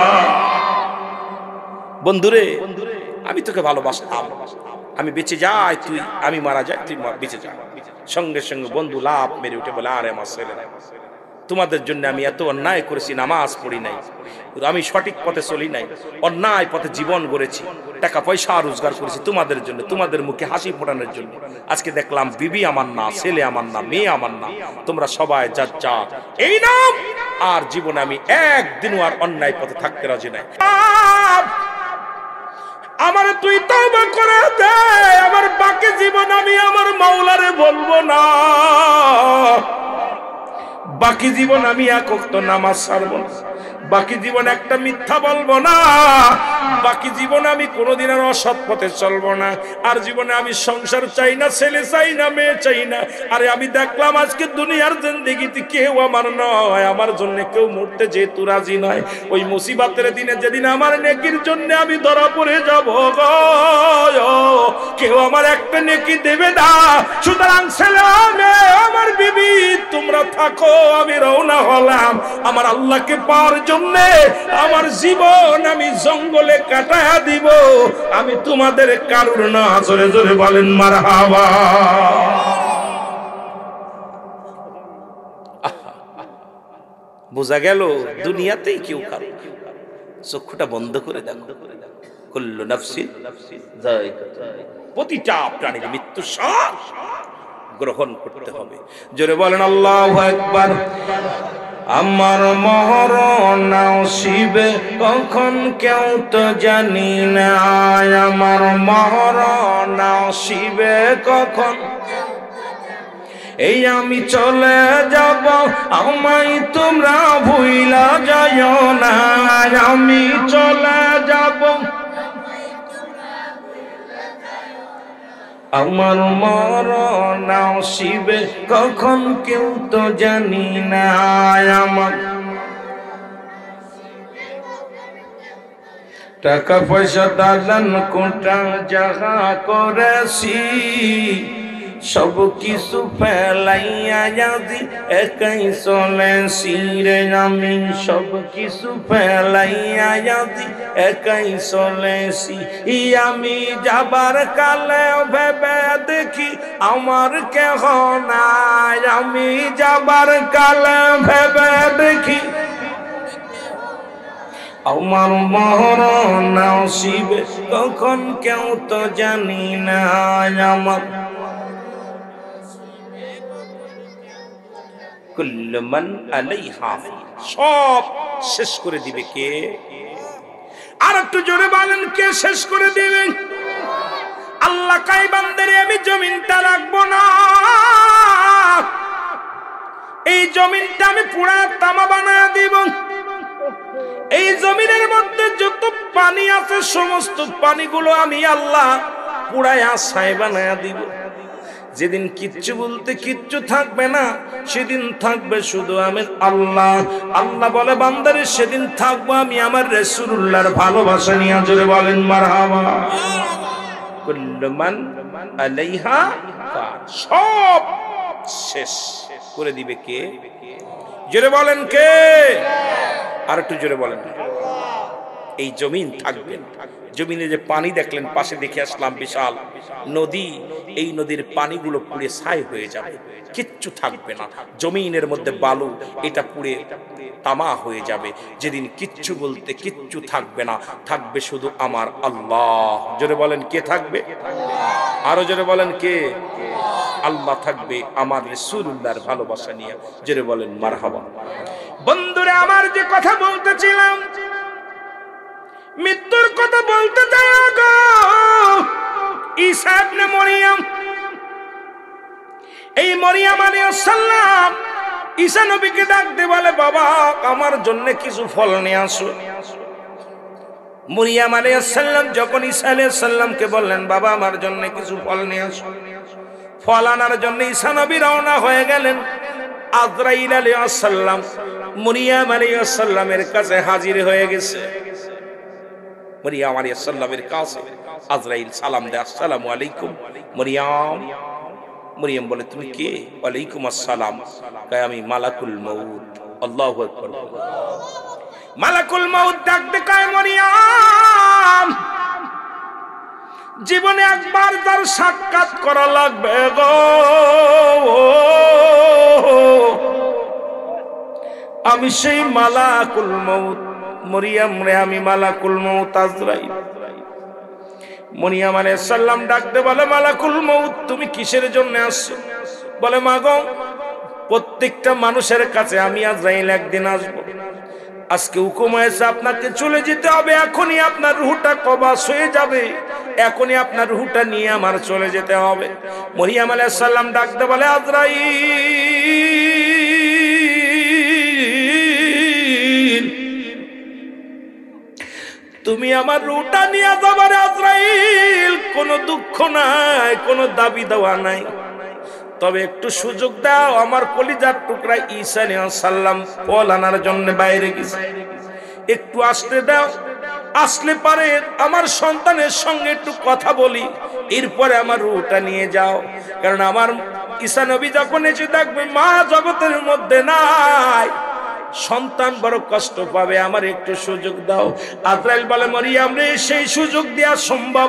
বন্ধুরে, আমি তোকে ভালোবাসতাম, আমি বেঁচে যাই, তুই, আমি মারা যাই, তুই বেঁচে যা। সঙ্গে সঙ্গে বন্ধু লাভ মেরে উঠে বলে, আরে আমার ছেলেরা, তোমাদের জন্য আমি এত অন্যায় করেছি, নামাজ পড়ি নাই, আমি সঠিক পথে চলি নাই, অন্যায় পথে জীবন গড়েছি, টাকা পয়সা রোজগার করেছি তোমাদের জন্য, তোমাদের মুখে হাসি ফোটানোর জন্য। আজকে দেখলাম বিবি আমার না, ছেলে আমার না, মেয়ে আমার না, তোমরা সবাই যার যা এই নাম। আর জীবনে আমি একদিনও আর অন্যায় পথে থাকতে রাজি নাই। আমার তুই তওবা করে দে, আমার বাকি জীবন আমি আমার মাওলারে বলবো না, বাকি জীবন আমি এক ওয়াক্ত নামাজ ছাড়বো না, বাকি জীবন একটা মিথ্যা বলবো না, বাকি জীবন আমি কোনোদিন আর অসৎ পথে চলবো না। আর জীবনে আমি সংসার চাই না, ছেলে চাই না, মেয়ে চাই না। আরে আমি দেখলাম আজকে দুনিয়ার জিন্দেগিতে কেউ আমার নয়, আমার জন্য কেউ মরতে যেহেতু রাজি নয়, ওই মুসিবতের দিনে যেদিন আমার নেকির জন্য আমি ধরা পড়ে যাব গো, কেউ আমার একটা নেকি দেবে না। সুতরাং ছেলে মেয়ে আমার বিবি তোমরা থাকো, আমি রওনা হলাম আমার আল্লাহকে পাওয়ার জন্য। আমার জীবন আমি জঙ্গলে কাটায়া দিব, আমি তোমাদের কারুর না। জোরে জোরে বলেন মারহাবা। বোঝা গেল দুনিয়াতেই কেউ কারো। চক্ষুটা বন্ধ করে দেখো, কুল্লু নাফসিন যায়িকাতুল, প্রতিটা প্রাণীর মৃত্যু স্বাদ গ্রহণ করতে হবে। জোরে বলেন আল্লাহু আকবার। আমার মরণ নসিবে কখন কেউ তো জানি না, আমার মরণ নসিবে কখন, এই আমি চলে যাব, আমায় তোমরা ভুইলা যাইও না, আমি চলে যাব, আমার মরণ নসিবে কখন কেউ তো জানি না, আমার টাকা পয়সা দালান কোটা জাগা করেছি, সব কিছু ফেলাইয়া যদি একাই চলেছি রে, আমি সব কিছু ফেলাইয়া যদি একাই চলেছি। আমি যাবার কালে ভেবে দেখি আমার কেহ নাই, আমি যাবার কালে ভেবে দেখি আমার মরণ নসিবে কখন কেউ তো জানি না, আমার কুল্লু মান আলাইহা সব শেষ করে দিবে কে? আর একটু জোরে বলেন, কে শেষ করে দিবে? আল্লাহ কাই বান্দারে আমি জমিনটা রাখবো না, এই জমিনটা আমি পুরা তামা বানায় দিব, এই জমিনের মধ্যে যত পানি আছে সমস্ত পানিগুলো আমি আল্লাহ পুরায়া ছাই বানায় দিব। যেদিন কিচ্ছু বলতে কিচ্ছু থাকবে না, সেদিন থাকবে শুধু আমি আল্লাহ। আল্লাহ বলে বান্দারে সেদিন থাকবো আমি আমার রাসূলুল্লাহর ভালোবাসা নিয়ে। জোরে বলেন মারহাবা। কুল্লু মান আলাইহা ফান, সব শেষ করে দিবে কে? জোরে বলেন কে? আর একটু জোরে বলেন। এই জমিন থাকবে, জমিনে যে পানি দেখলেন পাশে দেখে আসলাম বিশাল নদী, এই নদীর পানিগুলো পুড়ে ছাই হয়ে যাবে, কিচ্ছু থাকবে না। জমিনের মধ্যে বালু, এটা পুড়ে তামা হয়ে যাবে। যেদিন কিচ্ছু বলতে কিচ্ছু থাকবে না, থাকবে শুধু আমার আল্লাহ। জোরে বলেন কে থাকবে? আরো জোরে বলেন কে? আল্লাহ থাকবে আমার রাসূলুল্লাহর ভালোবাসা নিয়ে। জোরে বলেন মারহাবা। বন্ধুরা আমার যে কথা বলতেছিলাম, মৃত্যুর কথা বলতে চাই গো। ঈসা ইবনে মরিয়ম, এই মরিয়ম আলাইহিস সালাম ঈসা নবীকে ডাকতে বলে, বাবা আমার জন্য কিছু ফল নিয়ে আসো। মরিয়ম আলাইহিস সালাম যখন ঈসা আলাইহিস সালামকে বললেন, বাবা আমার জন্য কিছু ফল নিয়ে আসো, ফল আনার জন্য ঈসা নবী রওনা হয়ে গেলেন। আজরাইল আলাইহিস সালাম মরিয়ম আলাইহিস সালামের কাছে হাজির হয়ে গেছে। মরিয়ম আলাইহিস সালামের কাছে আজরাইল সালাম দেয়, আসসালামু আলাইকুম মরিয়ম। মরিয়ম বলে, তুমি কে? ওয়ালাইকুম আসসালাম। কয়, আমি মালাকুল মউত। আল্লাহু আকবার। মালাকুল মউত ডাকতে কয়, মরিয়ম জীবনে একবার তার সাক্ষাৎ করা লাগবে গো, আমি সেই মালাকুল মউত। মরিয়ম রে, আমি মালাকুল মউত আজরাইল। মরিয়ম আলাইহিস সালাম ডাকতে বলে, মালাকুল মউত তুমি কিসের জন্য আসছো? বলে, মা গো প্রত্যেকটা মানুষের কাছে আমি আজরাইল একদিন আসবো। আজকে হুকুম হয়েছে আপনাকে চলে যেতে হবে, এখনই আপনার রূহটা কবজ হয়ে যাবে, এখনই আপনার রূহটা নিয়ে আমার চলে যেতে হবে। মরিয়ম আলাইহিস সালাম ডাকতে বলে, আজরাইল তুমি আমার রূহটা নিয়ে যাবার। আজরাইল কোনো দুঃখ নাই, কোনো দাবি দেওয়া নাই, তবে একটু সুযোগ দাও, আমার কলিজার টুকরা ঈসা আলাইহিস সালাম ফল আনার জন্য বাইরে গেছে, একটু আসতে দাও, আসলে পারে আমার সন্তানের সঙ্গে একটু কথা বলি, এরপরে আমার রূহটা নিয়ে যাও। কারণ আমার ঈসা নবী যখন এসে দেখবে মা জগতের মধ্যে নাই, সন্তান বড় কষ্ট পাবে, আমার একটু সুযোগ দাও। আজরাইল বলে, মরিয়ম রে সেই সুযোগ দেওয়া সম্ভব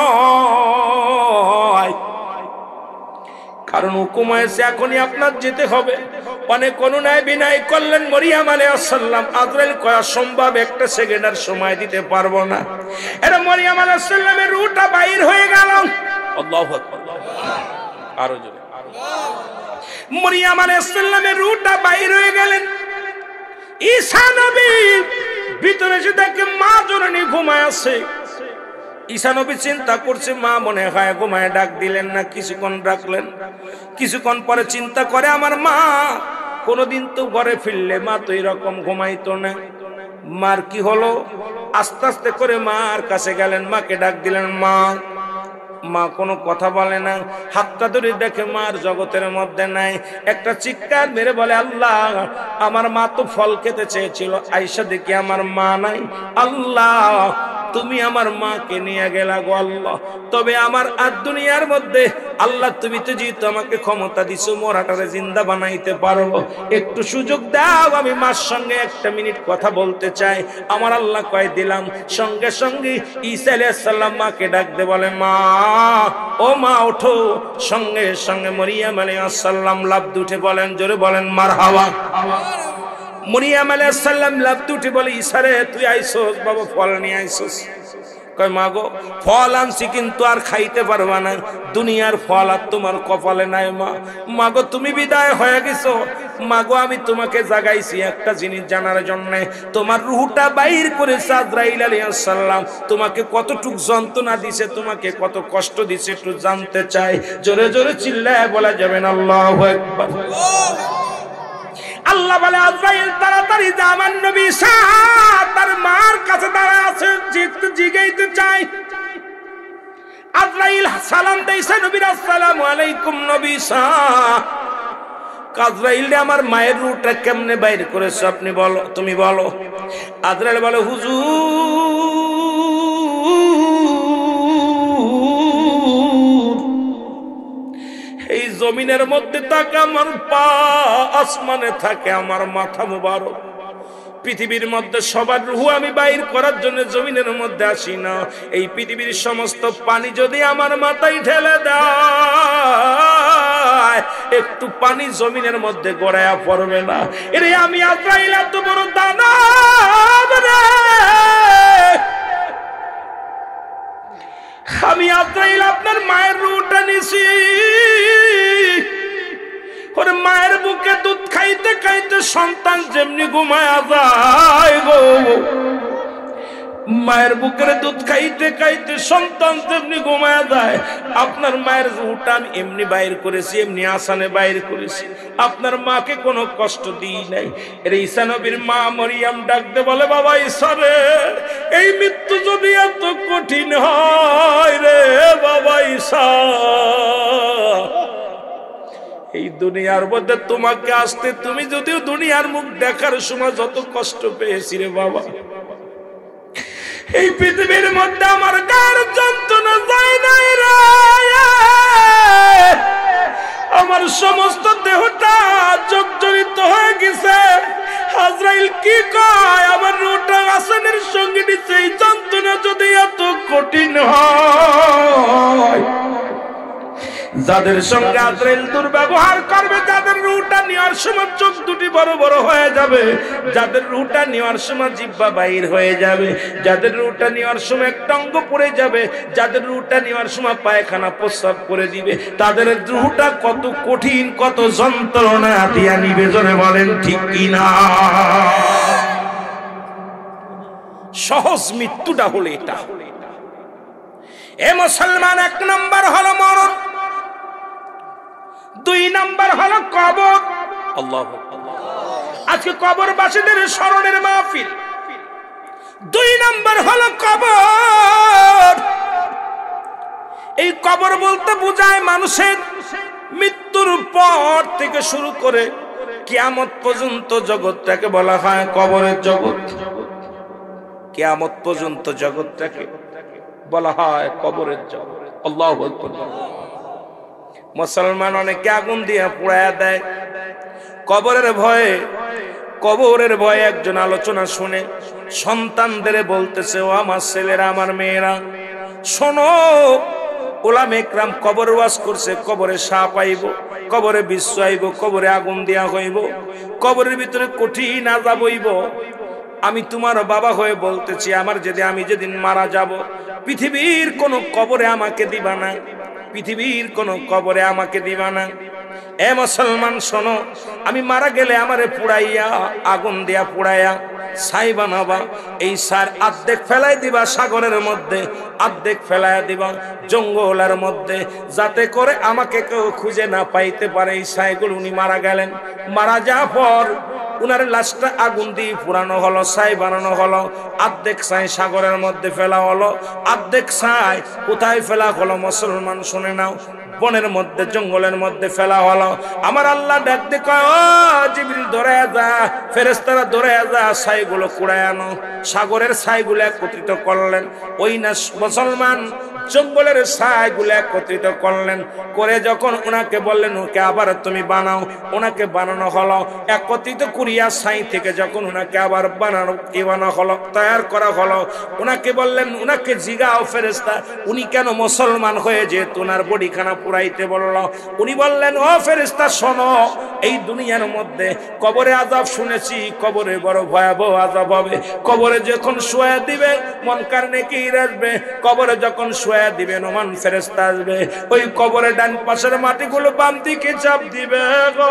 নয়, কারণ হুকুম হয়েছে এখনই আপনার যেতে হবে। অনেক অনুনয় বিনয় করলেন মরিয়ম আলাইহিস সালাম। আজরাইল কয়, সম্ভব, একটা সেকেন্ডের সময় দিতে পারবো না। এরা মরিয়ম আলাইহিস সালামের রূহটা বাইর হয়ে গেল। আল্লাহু আকবার। আরো জোরে। মরিয়ম আলাইহিস সালামের রূহটা বাইর হয়ে গেলেন। ঈসা নবী ভিতরে এসে দেখে মা জননী ঘুমায় আছে। ঈসা নবী চিন্তা করছে, মা মনে হয় ঘুমায়, ডাক দিলেন না, কিছুক্ষণ রাখলেন। কিছুক্ষণ পরে চিন্তা করে, আমার মা কোনদিন তো ঘরে ফিরলে মা তো এরকম ঘুমাইতো না, মার কি হলো? আস্তে আস্তে করে মার কাছে গেলেন, মাকে ডাক দিলেন, মা। মা কোনো কথা বলে না, হাতটা ধরে দেখে মার জগতের মধ্যে নাই। একটা চিৎকার মেরে বলে, আল্লাহ আমার মা তো ফল খেতে চেয়েছিল, আয়েশা দেখি আমার মা নাই, আল্লাহ তুমি আমার মাকে নিয়ে গেলা গো আল্লাহ। তবে আমার আর দুনিয়ার মধ্যে আল্লাহ তুমি তো যেহেতু আমাকে ক্ষমতা দিছো, মরাটারে জিন্দা বানাইতে পারবো, একটু সুযোগ দাও, আমি মার সঙ্গে একটা মিনিট কথা বলতে চাই। আমার আল্লাহ কয়, দিলাম। সঙ্গে সঙ্গে ঈসা আলাইহিস সালাম মাকে ডাকতে বলে, মা ও মা ওঠো। সঙ্গে সঙ্গে মরিয়ম আলাইহিস সালাম লাফ উঠে বলেন, জোরে বলেন মারহাবা। মরিয়ম আলাইহিস সালাম লাফ উঠে বলে, ঈসা রে তুই আইছস, বাবা ফল নিয়ে আইছস। কয়, মা গো ফল আনছি কিন্তু আর খাইতে পারবা না, দুনিয়ার ফল আর তোমার কপালে নাই। মা গো তুমি বিদায় হয়ে গেছো। মা গো আমি তোমাকে জাগাইছি একটা জিনিস জানার জন্য, তোমার রূহটা বাইর করেছে আজরাইল আলাইহিস সালাম, তোমাকে কতটুক যন্ত্রণা দিছে, তোমাকে কত কষ্ট দিছে একটু জানতে চাই। জোরে জোরে চিল্লায় বলা যাবে না আল্লাহু আকবার। আল্লাহ বলে, আজরাইল তাড়াতাড়ি যা, আমার নবী ঈসা তার মার কাছে দাঁড়া আছে, জিগাইতে চাই। আজরাইল সালাম দেয় ঈসা নবীর, আসসালামু আলাইকুম নবী ঈসা। আজরাইল আমার মায়ের রূহটা কেমনে বাইর করেছো আপনি বলো, তুমি বলো। আজরাইল বলে, হুজুর এই জমিনের মধ্যে থাকে আমার পা, আসমানে থাকে আমার মাথা মুবারক। পৃথিবীর মধ্যে সবার রূহ আমি বাইর করার জন্য জমিনের মধ্যে আসি না। এই পৃথিবীর সমস্ত পানি যদি আমার মাথায় ঢেলে দেয়, একটু পানি জমিনের মধ্যে গড়ায়া পড়বে না। এরে আমি আজরাইল এত বড় দানব রে, আমি আজরাইল আপনার মায়ের রূহটা নিছি। ওরে মায়ের বুকে দুধ খাইতে খাইতে সন্তান যেমনি ঘুমায়া যায় গো, মায়ের বুকের দুধ খাইতে খাইতে সন্তান তেমনি ঘুমায় যায়, আপনার মায়ের রুহটা আমি এমনি বাইর করেছি, এমনি আসানে বাইর করেছি, আপনার মাকে কোনো কষ্ট দিই নাই। এর ঈসা নবীর মা মরিয়ম ডাকতে বলে, বাবা ঈসা রে, এই মৃত্যু যদি এত কঠিন হয় রে বাবা ঈসা, এই দুনিয়ার মধ্যে তোমাকে আসতে, তুমি যদিও দুনিয়ার মুখ দেখার সময় যত কষ্ট পেয়েছি রে বাবা, এই পৃথিবীর মধ্যে আমার গায়ের যন্ত্রণা যায় নাই রে, আমার সমস্ত দেহটা জর্জরিত হয়ে গেছে। আজরাইল কি কয়, আমার রূহটা আসনের সঙ্গে নিচে, এই যন্ত্রণা যদি এত কঠিন হয়, যাদের সঙ্গে আজরাইল দুর্ব্যবহার করবে, যাদের রূহটা নেওয়ার সময় চোখ দুটি বড় বড় হয়ে যাবে, যাদের রূহটা নেওয়ার সময় জিহ্বা বাইর হয়ে যাবে, যাদের রূহটা নেওয়ার সময় একটা অঙ্গ পড়ে যাবে, যাদের রূহটা নেওয়ার সময় পায়খানা প্রস্রাব করে দিবে, তাদের রূহটা কত কঠিন, কত যন্ত্রণা দিয়া নিবে, জোরে বলেন ঠিক কিনা? সহজ মৃত্যুটা হলো এটা। এ মুসলমান, এক নম্বর হলো মরণ, দুই নম্বর হলো কবর। আল্লাহু আকবার। আজকে কবরবাসীদের স্মরণের মাহফিল। দুই নম্বর হলো কবর। এই কবর বলতে বোঝায় মানুষের মৃত্যুর পর থেকে শুরু করে কিয়ামত পর্যন্ত জগৎটাকে বলা হয় কবরের জগৎ। কিয়ামত পর্যন্ত জগৎটাকে বলা হয় কবরের জগৎ। আল্লাহু আকবার। মুসলমান অনেকে আগুন দিয়ে পোড়ায়া দেয় কবরের ভয়ে। কবরের ভয়ে একজন আলোচনা শুনে সন্তানদের বলতেছে, ও আমার ছেলেরা, আমার মেয়েরা, শোনো, ওলামা ইকরাম কবর ওয়াজ করছে, কবরে সাপ আইব, কবরে বিশ্ব আইব, কবরে আগুন দেয়া হইব, কবরের ভিতরে কঠিন আযাব হইব। আমি তোমার বাবা হয়ে বলতেছি, আমি যেদিন মারা যাব, পৃথিবীর কোন কবরে আমাকে দিবা না, পৃথিবীর কোন কবরে আমাকে দিবা না। এ মুসলমান শোনো, আমি মারা গেলে আমারে পুড়াইয়া, আগুন দিয়া পুড়াইয়া ছাই বানাবা। এই সার আর্ধেক ফেলাই দিবা সাগরের মধ্যে, আর্ধেক ফেলাইয়া দিবা জঙ্গলের মধ্যে, যাতে করে আমাকে কেউ খুঁজে না পাইতে পারে। এই ছাইগুলো, উনি মারা গেলেন, মারা যাওয়ার পর উনার লাশটা আগুন দিয়ে পুরানো হলো, ছাই বানানো হলো। আর্ধেক ছাই সাগরের মধ্যে ফেলা হলো, আর্ধেক ছাই কোথায় ফেলা হলো মুসলমান শুনে নাও, বনের মধ্যে, জঙ্গলের মধ্যে ফেলা হলো। আমার আল্লাহ ডাকতে কয়, ও জিবরিল ধরে যা, ফেরেশতারা ধরে যা, ছাইগুলো কুড়ায় আনো। সাগরের ছাইগুলো একত্রিত করলেন। ওই না মুসলমান জঙ্গলের ছাইগুলো একত্রিত করলেন, করে যখন ওনাকে বললেন, ওকে আবার তুমি বানাও, ওনাকে বানানো হলো। একত্রিত করিয়া ছাই থেকে যখন ওনাকে আবার বানানো হলো, তৈরি করা হলো, ওনাকে বললেন, ওনাকে জিগাও ফেরেশতা, উনি কেন মুসলমান হয়ে যেহেতু ওনার বডিখানা পুরাইতে বলল। উনি বললেন, ও ফেরেশতা শোনো, এই দুনিয়ার মধ্যে কবরে আযাব শুনেছি, কবরে বড় ভয়াবহ আযাব হবে। কবরে যখন শোয়া দিবে, মুনকার নেকির আসবে। কবরে যখন শোয়া দিবেন, ওমান ফেরেশতা আসবে। ওই কবরে ডান পাশের মাটিগুলো বাম দিকে চাপ দিবে গো,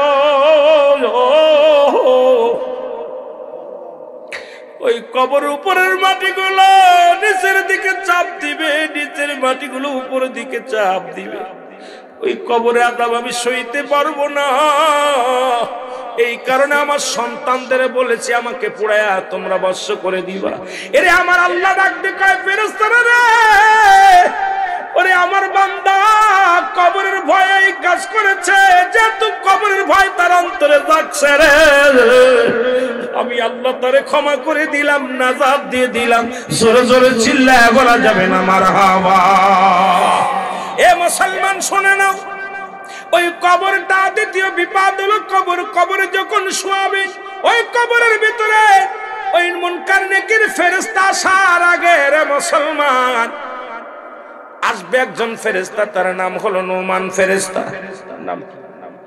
ওই কবর উপরের মাটিগুলো নিচের দিকে চাপ দিবে, নিচের মাটিগুলো উপরের দিকে চাপ দিবে। ওই কবরে আযাব আমি সইতে পারবো না। এই কারণে আমার সন্তানদের বলেছি, আমাকে পোড়ায়া তোমরা বর্ষ করে দিবা। এরে আমার আল্লাহ ডাকতে কয়, ফেরেশতারা রে, ওরে আমার বান্দা কবরের ভয়ে এই কাজ করেছে, যেহেতু কবরের ভয় তার অন্তরে যাচ্ছে রে, আমি আল্লাহ তারে ক্ষমা করে দিলাম, নাজাত দিয়ে দিলাম। জোরে জোরে চিল্লায়া বলা যাবে না মারহাবা। এ মুসলমান শুনে নাও, ওই কবরটা দ্বিতীয় বিপদ হলো কবর। কবরে যখন শোয়াবে, ওই কবরের ভিতরে ওই মুনকার নেকির ফেরেশতা আসার আগে রে মুসলমান আসবে একজন ফেরেশতা, তার নাম হলো নুমান ফেরেশতা। নাম কি?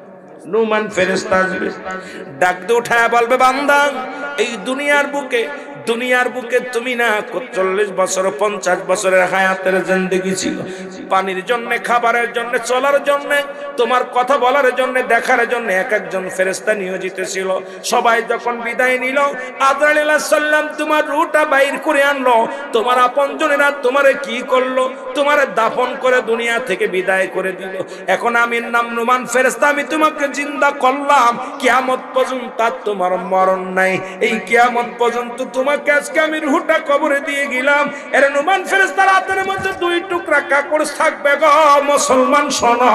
নুমান ফেরেশতা আসবে, ডাক দিয়ে উঠায়া বলবে, বান্দা, এই দুনিয়ার বুকে দুনিয়ার বুকে তুমি না 40 বছর 50 বছরের হায়াতের জিন্দেগি ছিল। পানির জন্য, খাবারের জন্য, চলার জন্য, তোমার কথা বলার জন্য, দেখার জন্য এক একজন ফেরেশতা নিয়োজিত ছিল। সবাই যখন বিদায় নিল, আজরাইল আলাইহিস সালাম তোমার রূহটা বাইর করে আনলো। তোমার আপনজনেরা তোমারে কি করলো? তোমারে দাফন করে দুনিয়া থেকে বিদায় করে দিল। এখন আমি নামনুমান ফেরেশতা, আমি তোমাকে জিন্দা করলাম, কিয়ামত পর্যন্ত আর তোমার মরণ নাই। এই কিয়ামত পর্যন্ত তোমাকে আজকে আমি রূহটা কবরে দিয়ে গেলাম। এর নুমান ফেরেশতার হাতের মধ্যে 2 টুকরা কাপড় থাকবে গো মুসলমান শোনো।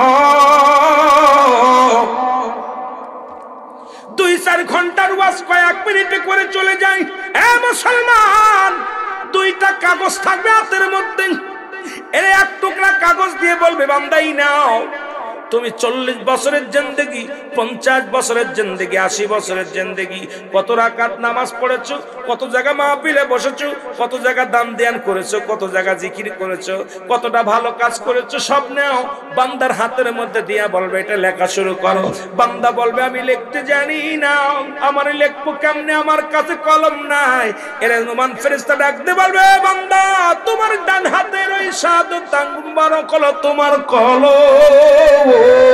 2-4 ঘন্টার ওয়াজ কয়েক মিনিটে করে চলে যায়। এ মুসলমান, 2টা কাগজ থাকবে হাতের মধ্যে। এর 1 টুকরা কাগজ দিয়ে বলবে বান্দাই নাও, তুমি 40 বছরের জিন্দেগি, 50 বছরের জিন্দেগি, 80 বছরের জিন্দেগি, কত রাকাত নামাজ পড়েছো, কত জায়গা মাহফিলে বসেছো, কত জায়গা দান ধ্যান করেছো, কত জায়গা জিকির করেছো, কতটা ভালো কাজ করেছো, সব নাও। বান্দার হাতের মধ্যে দিয়া বলবে এটা লেখা শুরু করো। বান্দা বলবে আমি লিখতে জানি না, আমার লিখবো কেমনে, আমার কাছে কলম নাই। এর নুমান ফেরেশতা ডাকতে বলবে বান্দা, তোমার ডান হাতের ওই শাহাদাত আঙ্গুল মুবারক হলো তোমার কলম।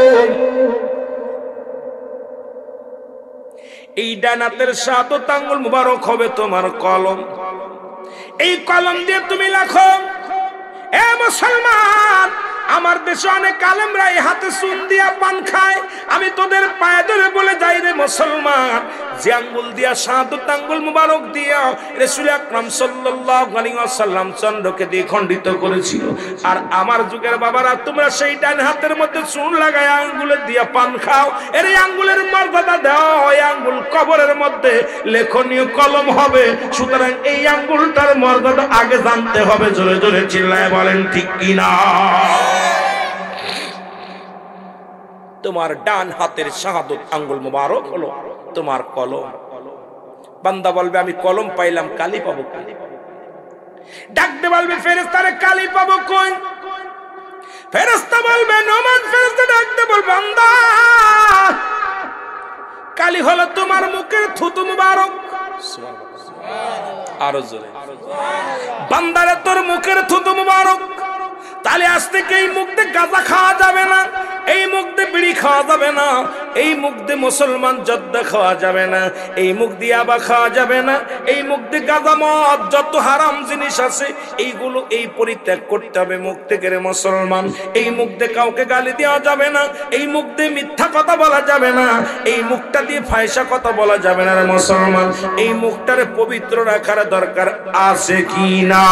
এই ডান হাতের শাহাদাত আঙ্গুল মুবারক হবে তোমার কলম। এই কলম দিয়ে তুমি লেখো। এ মুসলমান, আমার দেশে অনেক আলেমরা এই হাতে চুন দিয়া পান খায়। আমি তোদের পায়ে ধরে বলে যাই রে মুসলমান, যে আঙ্গুল দিয়া শাহাদাত আঙ্গুল মুবারক দিয়া রাসূল আকরাম সাল্লাল্লাহু আলাইহি ওয়াসাল্লাম চন্দ্রকে দিয়ে খণ্ডিত করেছিল, আর আমার যুগের বাবারা তোমরা সেই ডান হাতের মধ্যে চুন লাগায় আঙ্গুলে দিয়া পান খাও। এর এই আঙ্গুলের মর্যাদা দাও, এই আঙ্গুল কবরের মধ্যে লেখনীয় কলম হবে। সুতরাং এই আঙ্গুলটার মর্যাদা আগে জানতে হবে। জোরে জোরে চিল্লায় বলেন ঠিক কিনা? তোমার ডান হাতের শাহাদাত আঙ্গুল মুবারক হলো তোমার কলম। বান্দা বলবে আমি কলম পাইলাম, কালি পাবো কই? ডাকতে বলবে ফেরেশতারে কালি পাবো কই? ফেরেশতা বলবে নোমান ফেরেশতা ডাকতে বলবে বান্দা, কালি হলো তোমার মুখের থুতু মুবারক। সুবহানাল্লাহ, আরো জোরে বান্দারে তোর মুখের থুতু মুবারক। তাহলে আজ থেকে এই মুখ দিয়ে গাঁজা খাওয়া যাবে না, এই মুখ দিয়ে বিড়ি খাওয়া যাবে না, এই মুখ দিয়ে মুসলমান জর্দা খাওয়া যাবে না, এই মুখ দিয়ে আবা খাওয়া যাবে না, এই মুখ দিয়ে গাঁজা মদ যত হারাম জিনিস আছে এইগুলো এই পরিত্যাগ করতে হবে মুখ থেকে রে মুসলমান। এই মুখ দিয়ে কাউকে গালি দেওয়া যাবে না, এই মুখ দিয়ে মিথ্যা কথা বলা যাবে না, এই মুখটা দিয়ে ফায়সা কথা বলা যাবে না রে মুসলমান। এই মুখটারে পবিত্র রাখার দরকার আছে কি না?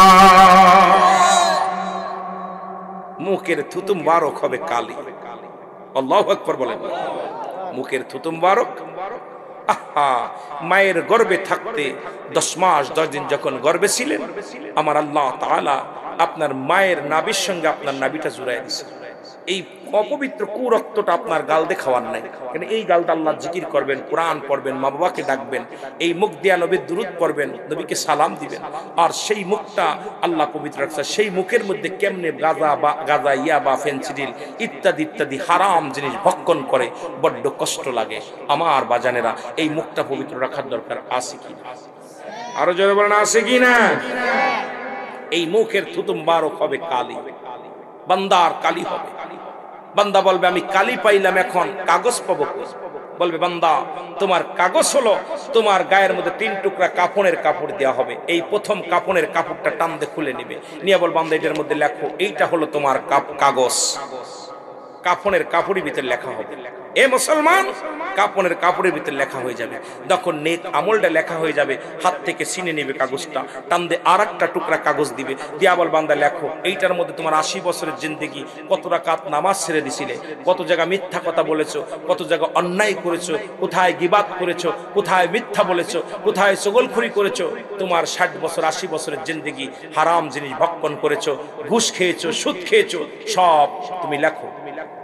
মুখের থুতু মুবারক হবে কালি। আল্লাহু আকবার বলেন। মুখের থুতু মুবারক। আহা, মায়ের গর্ভে থাকতে 10 মাস 10 দিন যখন গর্ভে ছিলেন, আমার আল্লাহ তাআলা আপনার মায়ের নাভির সঙ্গে আপনার নাভিটা জুড়াই দিয়েছে। এই অপবিত্র কুরক্তটা আপনার গাল দিয়ে খাওয়ার নাই, কারণ এই গালটা আল্লাহ জিকির করবেন, কোরআন পড়বেন, মা বাবাকে ডাকবেন, এই মুখ দিয়া নবীর দুরূদ পড়বেন, নবীকে সালাম দিবেন, আর সেই মুখটা আল্লাহ পবিত্র রাখছে। সেই মুখের মধ্যে কেমনে গাঁজা ইয়াবা ফেনসিডিল ইত্যাদি ইত্যাদি হারাম জিনিস ভক্ষণ করে বড্ড কষ্ট লাগে। আমার বাজানেরা, এই মুখটা পবিত্র রাখার দরকার আছে কি না? আরো জোরে বলেন আছে কি না? এই মুখের থুতু মুবারক হবে কালি, বান্দার কালি হবে। বান্দা বলবে আমি কালি পাইলাম, এখন কাগজ পাবো? বলবে বান্দা তোমার কাগজ হলো তোমার গায়ের মধ্যে 3 টুকরা কাফনের কাপড় দেওয়া হবে। এই প্রথম কাফনের কাপড়টা টান দিয়ে খুলে নিবে, নিয়ে বল বান্দা এটার মধ্যে লেখো, এইটা হলো তোমার কাগজ। কাফনের কাপড়ের ভিতরে লেখা হবে। এ মুসলমান, কাফনের কাপড়ের ভিতরে লেখা হয়ে যাবে। যখন নেক আমলটা লেখা হয়ে যাবে, হাত থেকে ছিনে নেবে কাগজটা, টান দিয়ে আর একটা টুকরা কাগজ দিবে, দিয়া বল বান্দা লেখো, এইটার মধ্যে তোমার 80 বছরের জিন্দেগি, কত রাকাত নামাজ ছেড়ে দিছিলে, কত জায়গা মিথ্যা কথা বলেছো, কত জায়গা অন্যায় করেছো, কোথায় গীবাত করেছো, কোথায় মিথ্যা বলেছো, কোথায় চগলখুরি করেছো, তোমার 60 বছর 80 বছরের জিন্দেগি হারাম জিনিস ভক্ষণ করেছো, ঘুষ খেয়েছো, সুদ খেয়েছো, সব তুমি লেখো।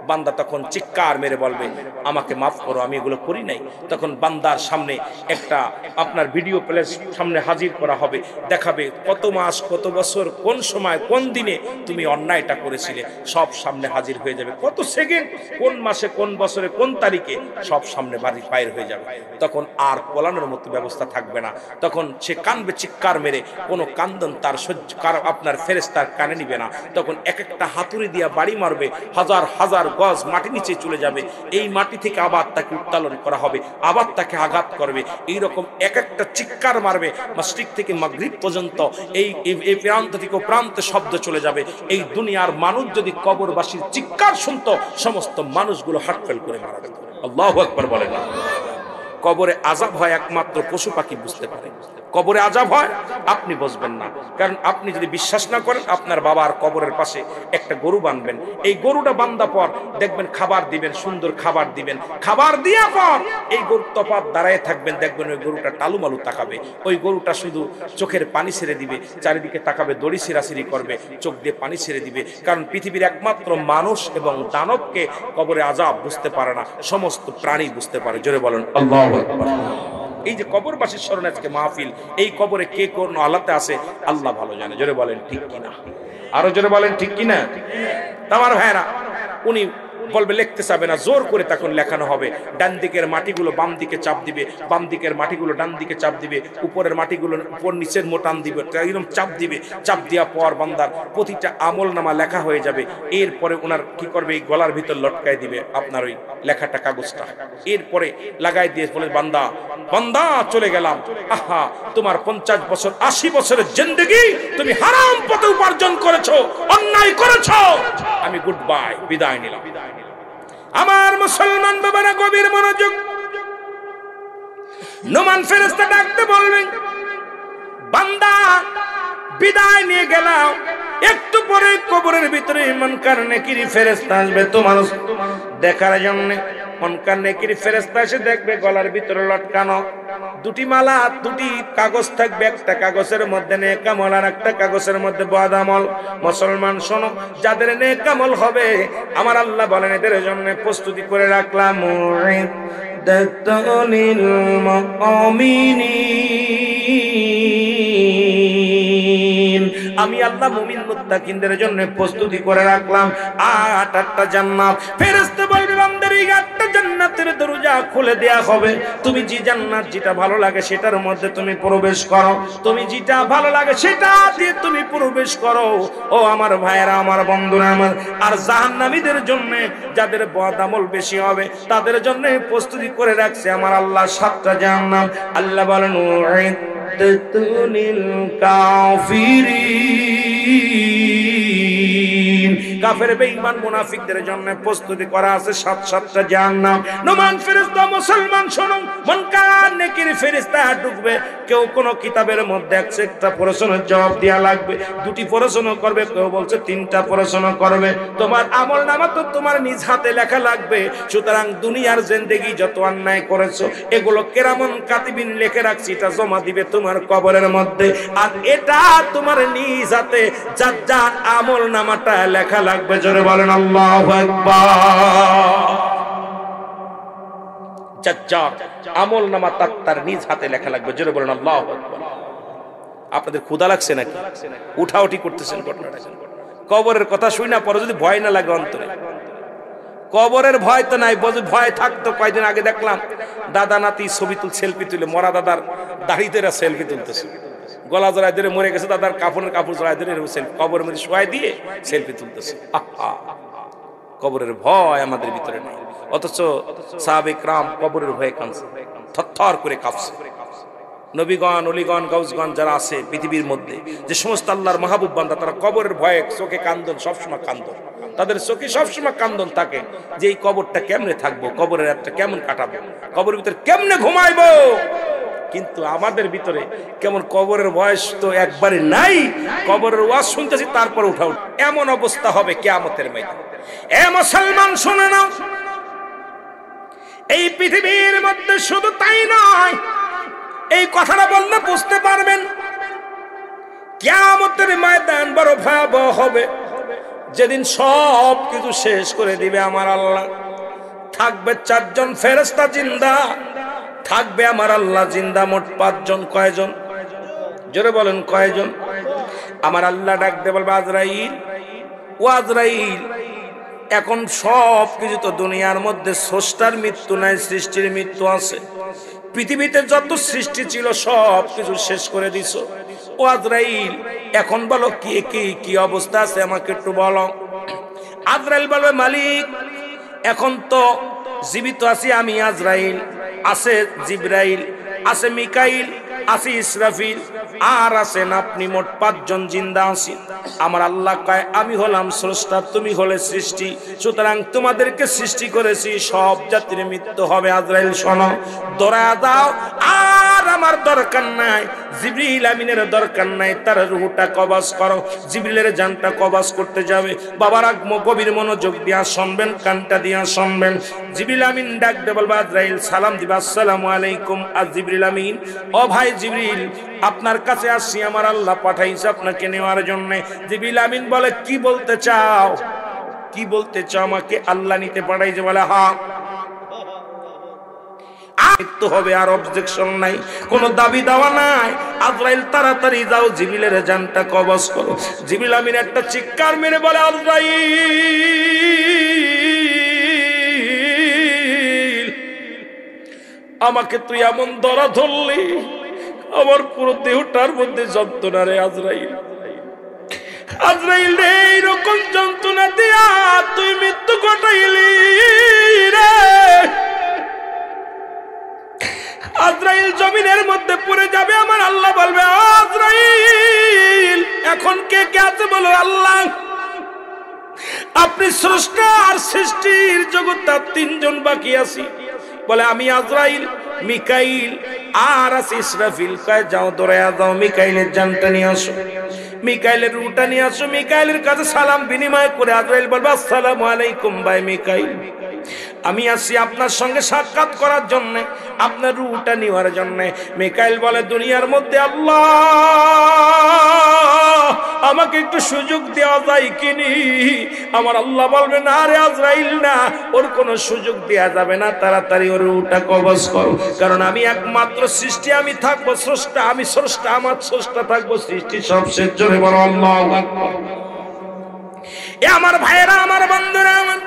বান্দা তখন চিৎকার মেরে বলবে আমাকে মাফ করো, আমি এগুলো করি নাই। তখন বান্দার সামনে একটা আপনার ভিডিও প্লের সামনে হাজির করা হবে, দেখাবে কত মাস কত বছর কোন সময় কোন দিনে তুমি অন্যায়টা করেছিলে, সব সামনে হাজির হয়ে যাবে। কত সেকেন্ড কোন মাসে কোন বছরে কোন তারিখে সব সামনে বাইর হয়ে যাবে। তখন আর পলানোর মতো ব্যবস্থা থাকবে না। তখন সে কানবে চিৎকার মেরে, কোনো কান্দন তার আপনার ফেরেশতার কানে নিবে না। তখন এক একটা হাতুড়ি দিয়া বাড়ি মারবে, হাজার হাজার গজ মাটি নিচে চলে যাবে। এই মাটি থেকে আবার তাকে উত্তোলন করা হবে, আবার তাকে আঘাত করবে। এইরকম এক একটা চিৎকার মারবে, মাশরিক থেকে মাগরিব পর্যন্ত এই প্রান্ত থেকে প্রান্তে শব্দ চলে যাবে। এই দুনিয়ার মানুষ যদি কবরবাসীর চিৎকার শুনতো, সমস্ত মানুষগুলো হার্টফেল করে মারা যেত। আল্লাহু আকবার বলেন না। কবরে আযাব হয় একমাত্র পশু পাখি বুঝতে পারে। কবরে আযাব হয়, আপনি বুঝবেন না। কারণ আপনি যদি বিশ্বাস না করেন, আপনার বাবার কবরের পাশে একটা গরু বাঁধবেন। এই গরুটা বান্ধা পর দেখবেন খাবার দিবেন, সুন্দর খাবার দিবেন। খাবার দিয়া পর এই গরুর তফাৎ দাঁড়ায় থাকবেন, দেখবেন ওই গরুটা টালুমালু তাকাবে। ওই গরুটা শুধু চোখের পানি ছেড়ে দিবে, চারিদিকে তাকাবে, দড়ি ছিঁড়াছিঁড়ি করবে, চোখ দিয়ে পানি ছেড়ে দিবে। কারণ পৃথিবীর একমাত্র মানুষ এবং দানবকে কবরে আযাব বুঝতে পারে না, সমস্ত প্রাণী বুঝতে পারে। জোরে বলেন আল্লাহু আকবার। এই যে কবরবাসীর স্মরণে আজকে মাহফিল, এই কবরে কে কোন হালাতে আছে আল্লাহ ভালো জানে। জোরে বলেন ঠিক কিনা, আরো জোরে বলেন ঠিক কিনা। আমার ভাইরা, উনি বলবে লিখতে চাবে না, জোর করে তখন লেখানো হবে। ডান দিকের মাটিগুলো বাম দিকে চাপ দিবে, বাম দিকের মাটিগুলো ডান দিকে চাপ দিবে, উপরের মাটিগুলো উপর নিচের মোটান দিবে, এরকম চাপ দিবে। চাপ দেওয়ার পর বান্দার প্রতিটা আমল নামা লেখা হয়ে যাবে। এরপরে ওনার কি করবে, এই গলার ভিতর লটকায় দিবে আপনার ওই লেখাটা, কাগজটা। এরপরে লাগাই দিয়ে বলে বান্দা বান্দা চলে গেলাম। আহা, তোমার 50 বছর 80 বছরের জিন্দেগি তুমি হারাম পথে উপার্জন করেছো, অন্যায় করেছো, আমি গুড বাই, বিদায় নিলাম। আমার মুসলমান বাবারা গভীর মনোযোগ। নোমান ফেরেশতা ডাকতে বলবেন বান্দা বিদায় নিয়ে গেলাম। একটু পরে কবরের ভিতরে মুনকার নেকির ফেরেশতা আসবে তোমার দেখার জন্য। মুনকার নেকির ফেরেশতা এসে দেখবে গলার ভিতরে লটকানো দুটি মালা, দুটি কাগজ থাকবে। একটা কাগজের মধ্যে নেক আমল আর একটা কাগজের মধ্যে বদ আমল। মুসলমান শোনো, যাদের নেক আমল হবে আমার আল্লাহ বলেন এদের জন্য প্রস্তুতি করে রাখলাম। মুইদাতুল মুমিনিন, আমি আল্লাহ মুমিন মুত্তাকিনদের জন্য প্রস্তুতি করে রাখলাম 8টা জান্নাত। ফেরেশতা বলবে বান্দার এই 8টা জান্নাতের দরজা খুলে দেয়া হবে। তুমি যে জান্নাত যেটা ভালো লাগে সেটার মধ্যে তুমি প্রবেশ করো, তুমি যেটা ভালো লাগে সেটা দিয়ে তুমি প্রবেশ করো। ও আমার ভাইয়েরা, আমার বন্ধুরা আমার। আর জাহান্নামীদের জন্য, যাদের বদ আমল বেশি হবে তাদের জন্য প্রস্তুতি করে রাখছে আমার আল্লাহ 7টা জাহান্নাম। আল্লাহ বলেন উইদাতুল কাফিরিন, কাফের বেঈমান মুনাফিকদের জন্য প্রস্তুতি করা আছে 7টা জাহান্নাম। নোমান ফেরেশতা মুসলমান শোনো, মুনকার নেকির ফেরেশতা ঢুকবে। কেউ কোন কিতাবের মধ্যে একটা প্রশ্নের জবাব দেয়া লাগবে, 2টি প্রশ্ন করবে, কেউ বলছে 3টা প্রশ্ন করবে। তোমার আমল নামা তো তোমার নিজ হাতে লেখা লাগবে। সুতরাং দুনিয়ার জিন্দেগি যত অন্যায় করেছো এগুলো কেরামন কাতিবিন লিখে রাখছি, এটা জমা দিবে তোমার কবরের মধ্যে। আর এটা তোমার নিজ হাতে যার যার আমল নামাটা লেখা লাগবে। জোরে বলেন আল্লাহু আকবার। যার আমল নামা তার নিজ হাতে লেখা লাগবে। জোরে বলেন আল্লাহু আকবার। আপনাদের ক্ষুধা লাগছে নাকি? উঠাউঠি করতেছেন ঘটনাটা। কবরের কথা শুই না পরে যদি ভয় না লাগে অন্তরে। কবরের ভয় তো নাই, ভয় থাকতো। কয়েকদিন আগে দেখলাম দাদা নাতি ছবি সেলফি তুলে, মরা দাদার দাড়িতে সেলফি তুলতেছে। গলা জড়াই ধরে মরে গেছে, দাদার কাপড় জড়াই ধরে কবরের মধ্যে শোয়াই দিয়ে সেলফি তুলতেছে। কবরের ভয় আমাদের ভিতরে নাই, অথচ সাহাবে کرام কবরের ভয়ে কাঁদছে, থরথর করে কাঁপছে। নবীগণ, অলিগণ, গাউসগণ যারা আছে পৃথিবীর মধ্যে, যে সমস্ত আল্লাহর মাহবুব বান্দা, তারা কবরের ভয়ে চোখে কান্দন, সবসময় কান্দন। তাদের চোখে সবসময় কান্দন থাকে যে এই কবরটা কেমনে থাকবো, কবরের একটা কেমন কাটাবো, কবরের ভিতরে কেমনে ঘুমাইবো। কিন্তু আমাদের ভিতরে কেমন কবরের বয়স তো একবারে নাই। কবরের ওয়াজ শুনতেছি তারপর উঠা এমন অবস্থা হবে কিয়ামতের ময়দানে। এ মুসলমান শুনে নাও, এই পৃথিবীর মধ্যে শুধু তাই নয়, এই কথাটা বললে বুঝতে পারবেন কিয়ামতের ময়দান বড় ভয়াবহ হবে। যেদিন সব কিছু শেষ করে দিবে আমার আল্লাহ, থাকবে 4 জন ফেরেশতা জিন্দা, থাকবে আমার আল্লাহ জিন্দা মোট 5 জন। কয়জন? জোরে বলেন কয়জন? আমার আল্লাহ ডাক দিয়ে বলবে আজরাইল, ও আজরাইল, এখন সব কিছু তো দুনিয়ার মধ্যে স্রষ্টার মৃত্যু নাই, সৃষ্টির মৃত্যু আছে। পৃথিবীতে যত সৃষ্টি ছিল সব কিছু শেষ করে দিছো। ও আজরাইল, এখন বলো কি কি কি অবস্থা আছে আমাকে একটু বলো। আজরাইল বলবে মালিক, এখন তো জীবিত আছি আমি আজরাইল, আছে জিবরাইল, আছে মিকাইল, আছে ইসরাফিল, আর আছেন আপনি, মোট 5 জন জিন্দা আছি। আমার আল্লাহ কয় আমি হলাম স্রষ্টা, তুমি হলে সৃষ্টি, সুতরাং তোমাদেরকে সৃষ্টি করেছি, সব জাতির মৃত্যু হবে। আজরাইল শোনো, দৌড়ায়া দাও, আর আমার দরকার নাই, জিবরিল আমিনের দরকার নাই, তার রূহটা কবজ করো। জিবরিলের জানটা কবজ করতে যাবে। বাবার গভীর মনোযোগ দিয়া শুনবেন, কানটা দিয়া শুনবেন। জিবরিল আমিন ডাক দিয়ে বলবে আজরাইল, সালাম দিবা, আসসালামু আলাইকুম। আর জিবরিল আমিন, ও ভাই জিবরিল, আপনার কাছে আসছি, আমার আল্লাহ পাঠাইছে আপনাকে নেওয়ার জন্য। জিবরিল আমিন বলে কি বলতে চাও, কি বলতে চাও, আমাকে আল্লাহ নিতে পাঠাইছে? বলে হ্যাঁ। মৃত্যু হবে, আর অবজেকশন নাই, কোনো দাবি দেওয়া নাই। আজরাইল তাড়াতাড়ি যাও, জিবরিলের জানটা কবজ করো। জিবরিল আমিন একটা চিৎকার মেরে বলে আজরাইল, আমাকে তুই এমন ধরা ধরলি, আমার পুরো দেহটার মধ্যে যন্ত্রণা রে আজরাইল। আজরাইল রে, এইরকম যন্ত্রণা দিয়া তুই মৃত্যু ঘটাইলি রে। আজরাইল জমিনের মধ্যে পড়ে যাবে। আমার আল্লাহ বলবে আজরাইল, এখন কে কে আছে বলো? আল্লাহ, আপনি স্রষ্টা আর সৃষ্টির জগৎটা 3 জন বাকি আছি। বলে আমি আজরাইল, মিকাইল, আর আছে ইসরাফিল। কয় যাও, দৌড়ায়া যাও, মিকাইলের জানটা নিয়ে আসো, মিকাইলের রূহটা নিয়ে আসো। মিকাইলের কাছে সালাম বিনিময় করে আজরাইল বলবে আসসালামু আলাইকুম ভাই মিকাইল, আমি আসি আপনার সঙ্গে সাক্ষাৎ করার জন্য, আপনার রূহটা নেওয়ার জন্য। মিকাইল বলে দুনিয়ার মধ্যে আল্লাহ আমাকে একটু সুযোগ দেওয়া যায় কিনি? আমার আল্লাহ বলবে না রে আজরাইল, না, ওর কোনো সুযোগ দেওয়া যাবে না, তাড়াতাড়ি ওর রূহটা কবজ করো, কারণ আমি একমাত্র সৃষ্টি, আমি থাকবো স্রষ্টা, আমি স্রষ্টা, আমার স্রষ্টা থাকবো, সৃষ্টি সব শেষ। জোরে বলো আল্লাহু আকবার। এ আমার ভাইয়েরা, আমার বন্ধুরা, আমার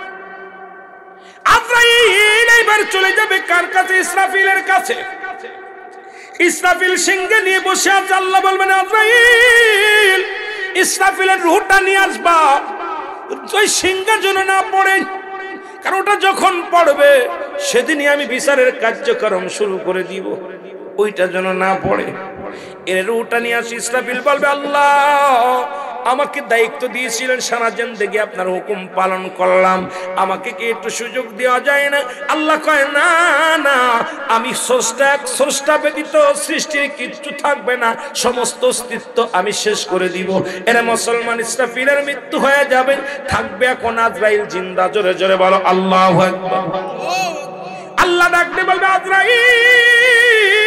আজরাইল এবার চলে যাবে কার কাছে? ইসরাফিলের কাছে। ইসরাফিল সিংহে নিয়ে বসে আছে। আল্লাহ বলবেন আজরাইল, ইসরাফিলের রূহটা নিয়ে আসবা, ওই সিংহে যেন না পড়ে, কারণ ওটা যখন পড়বে সেদিনই আমি বিচারের কার্যক্রম শুরু করে দিব, ওইটা যেন না পড়ে। এর রূহটা নিয়ে আসি। ইসরাফিল বলবে আল্লাহ আমাকে দায়িত্ব দিয়েছিলেন, সারা জিন্দেগি আপনার হুকুম পালন করলাম, আমাকে কি একটু সুযোগ দেওয়া যায় না? আল্লাহ কয় না না, আমি স্রষ্টা ব্যতীত সৃষ্টির কিচ্ছু থাকবে না, সমস্ত অস্তিত্ব আমি শেষ করে দিব। এর মুসলমান, ইসরাফিলের মৃত্যু হয়ে যাবে, থাকবে এখন আজরাইল জিন্দা। জোরে জোরে বলো আল্লাহু আকবার। আল্লাহ ডাকতে বলবে আজরাইল,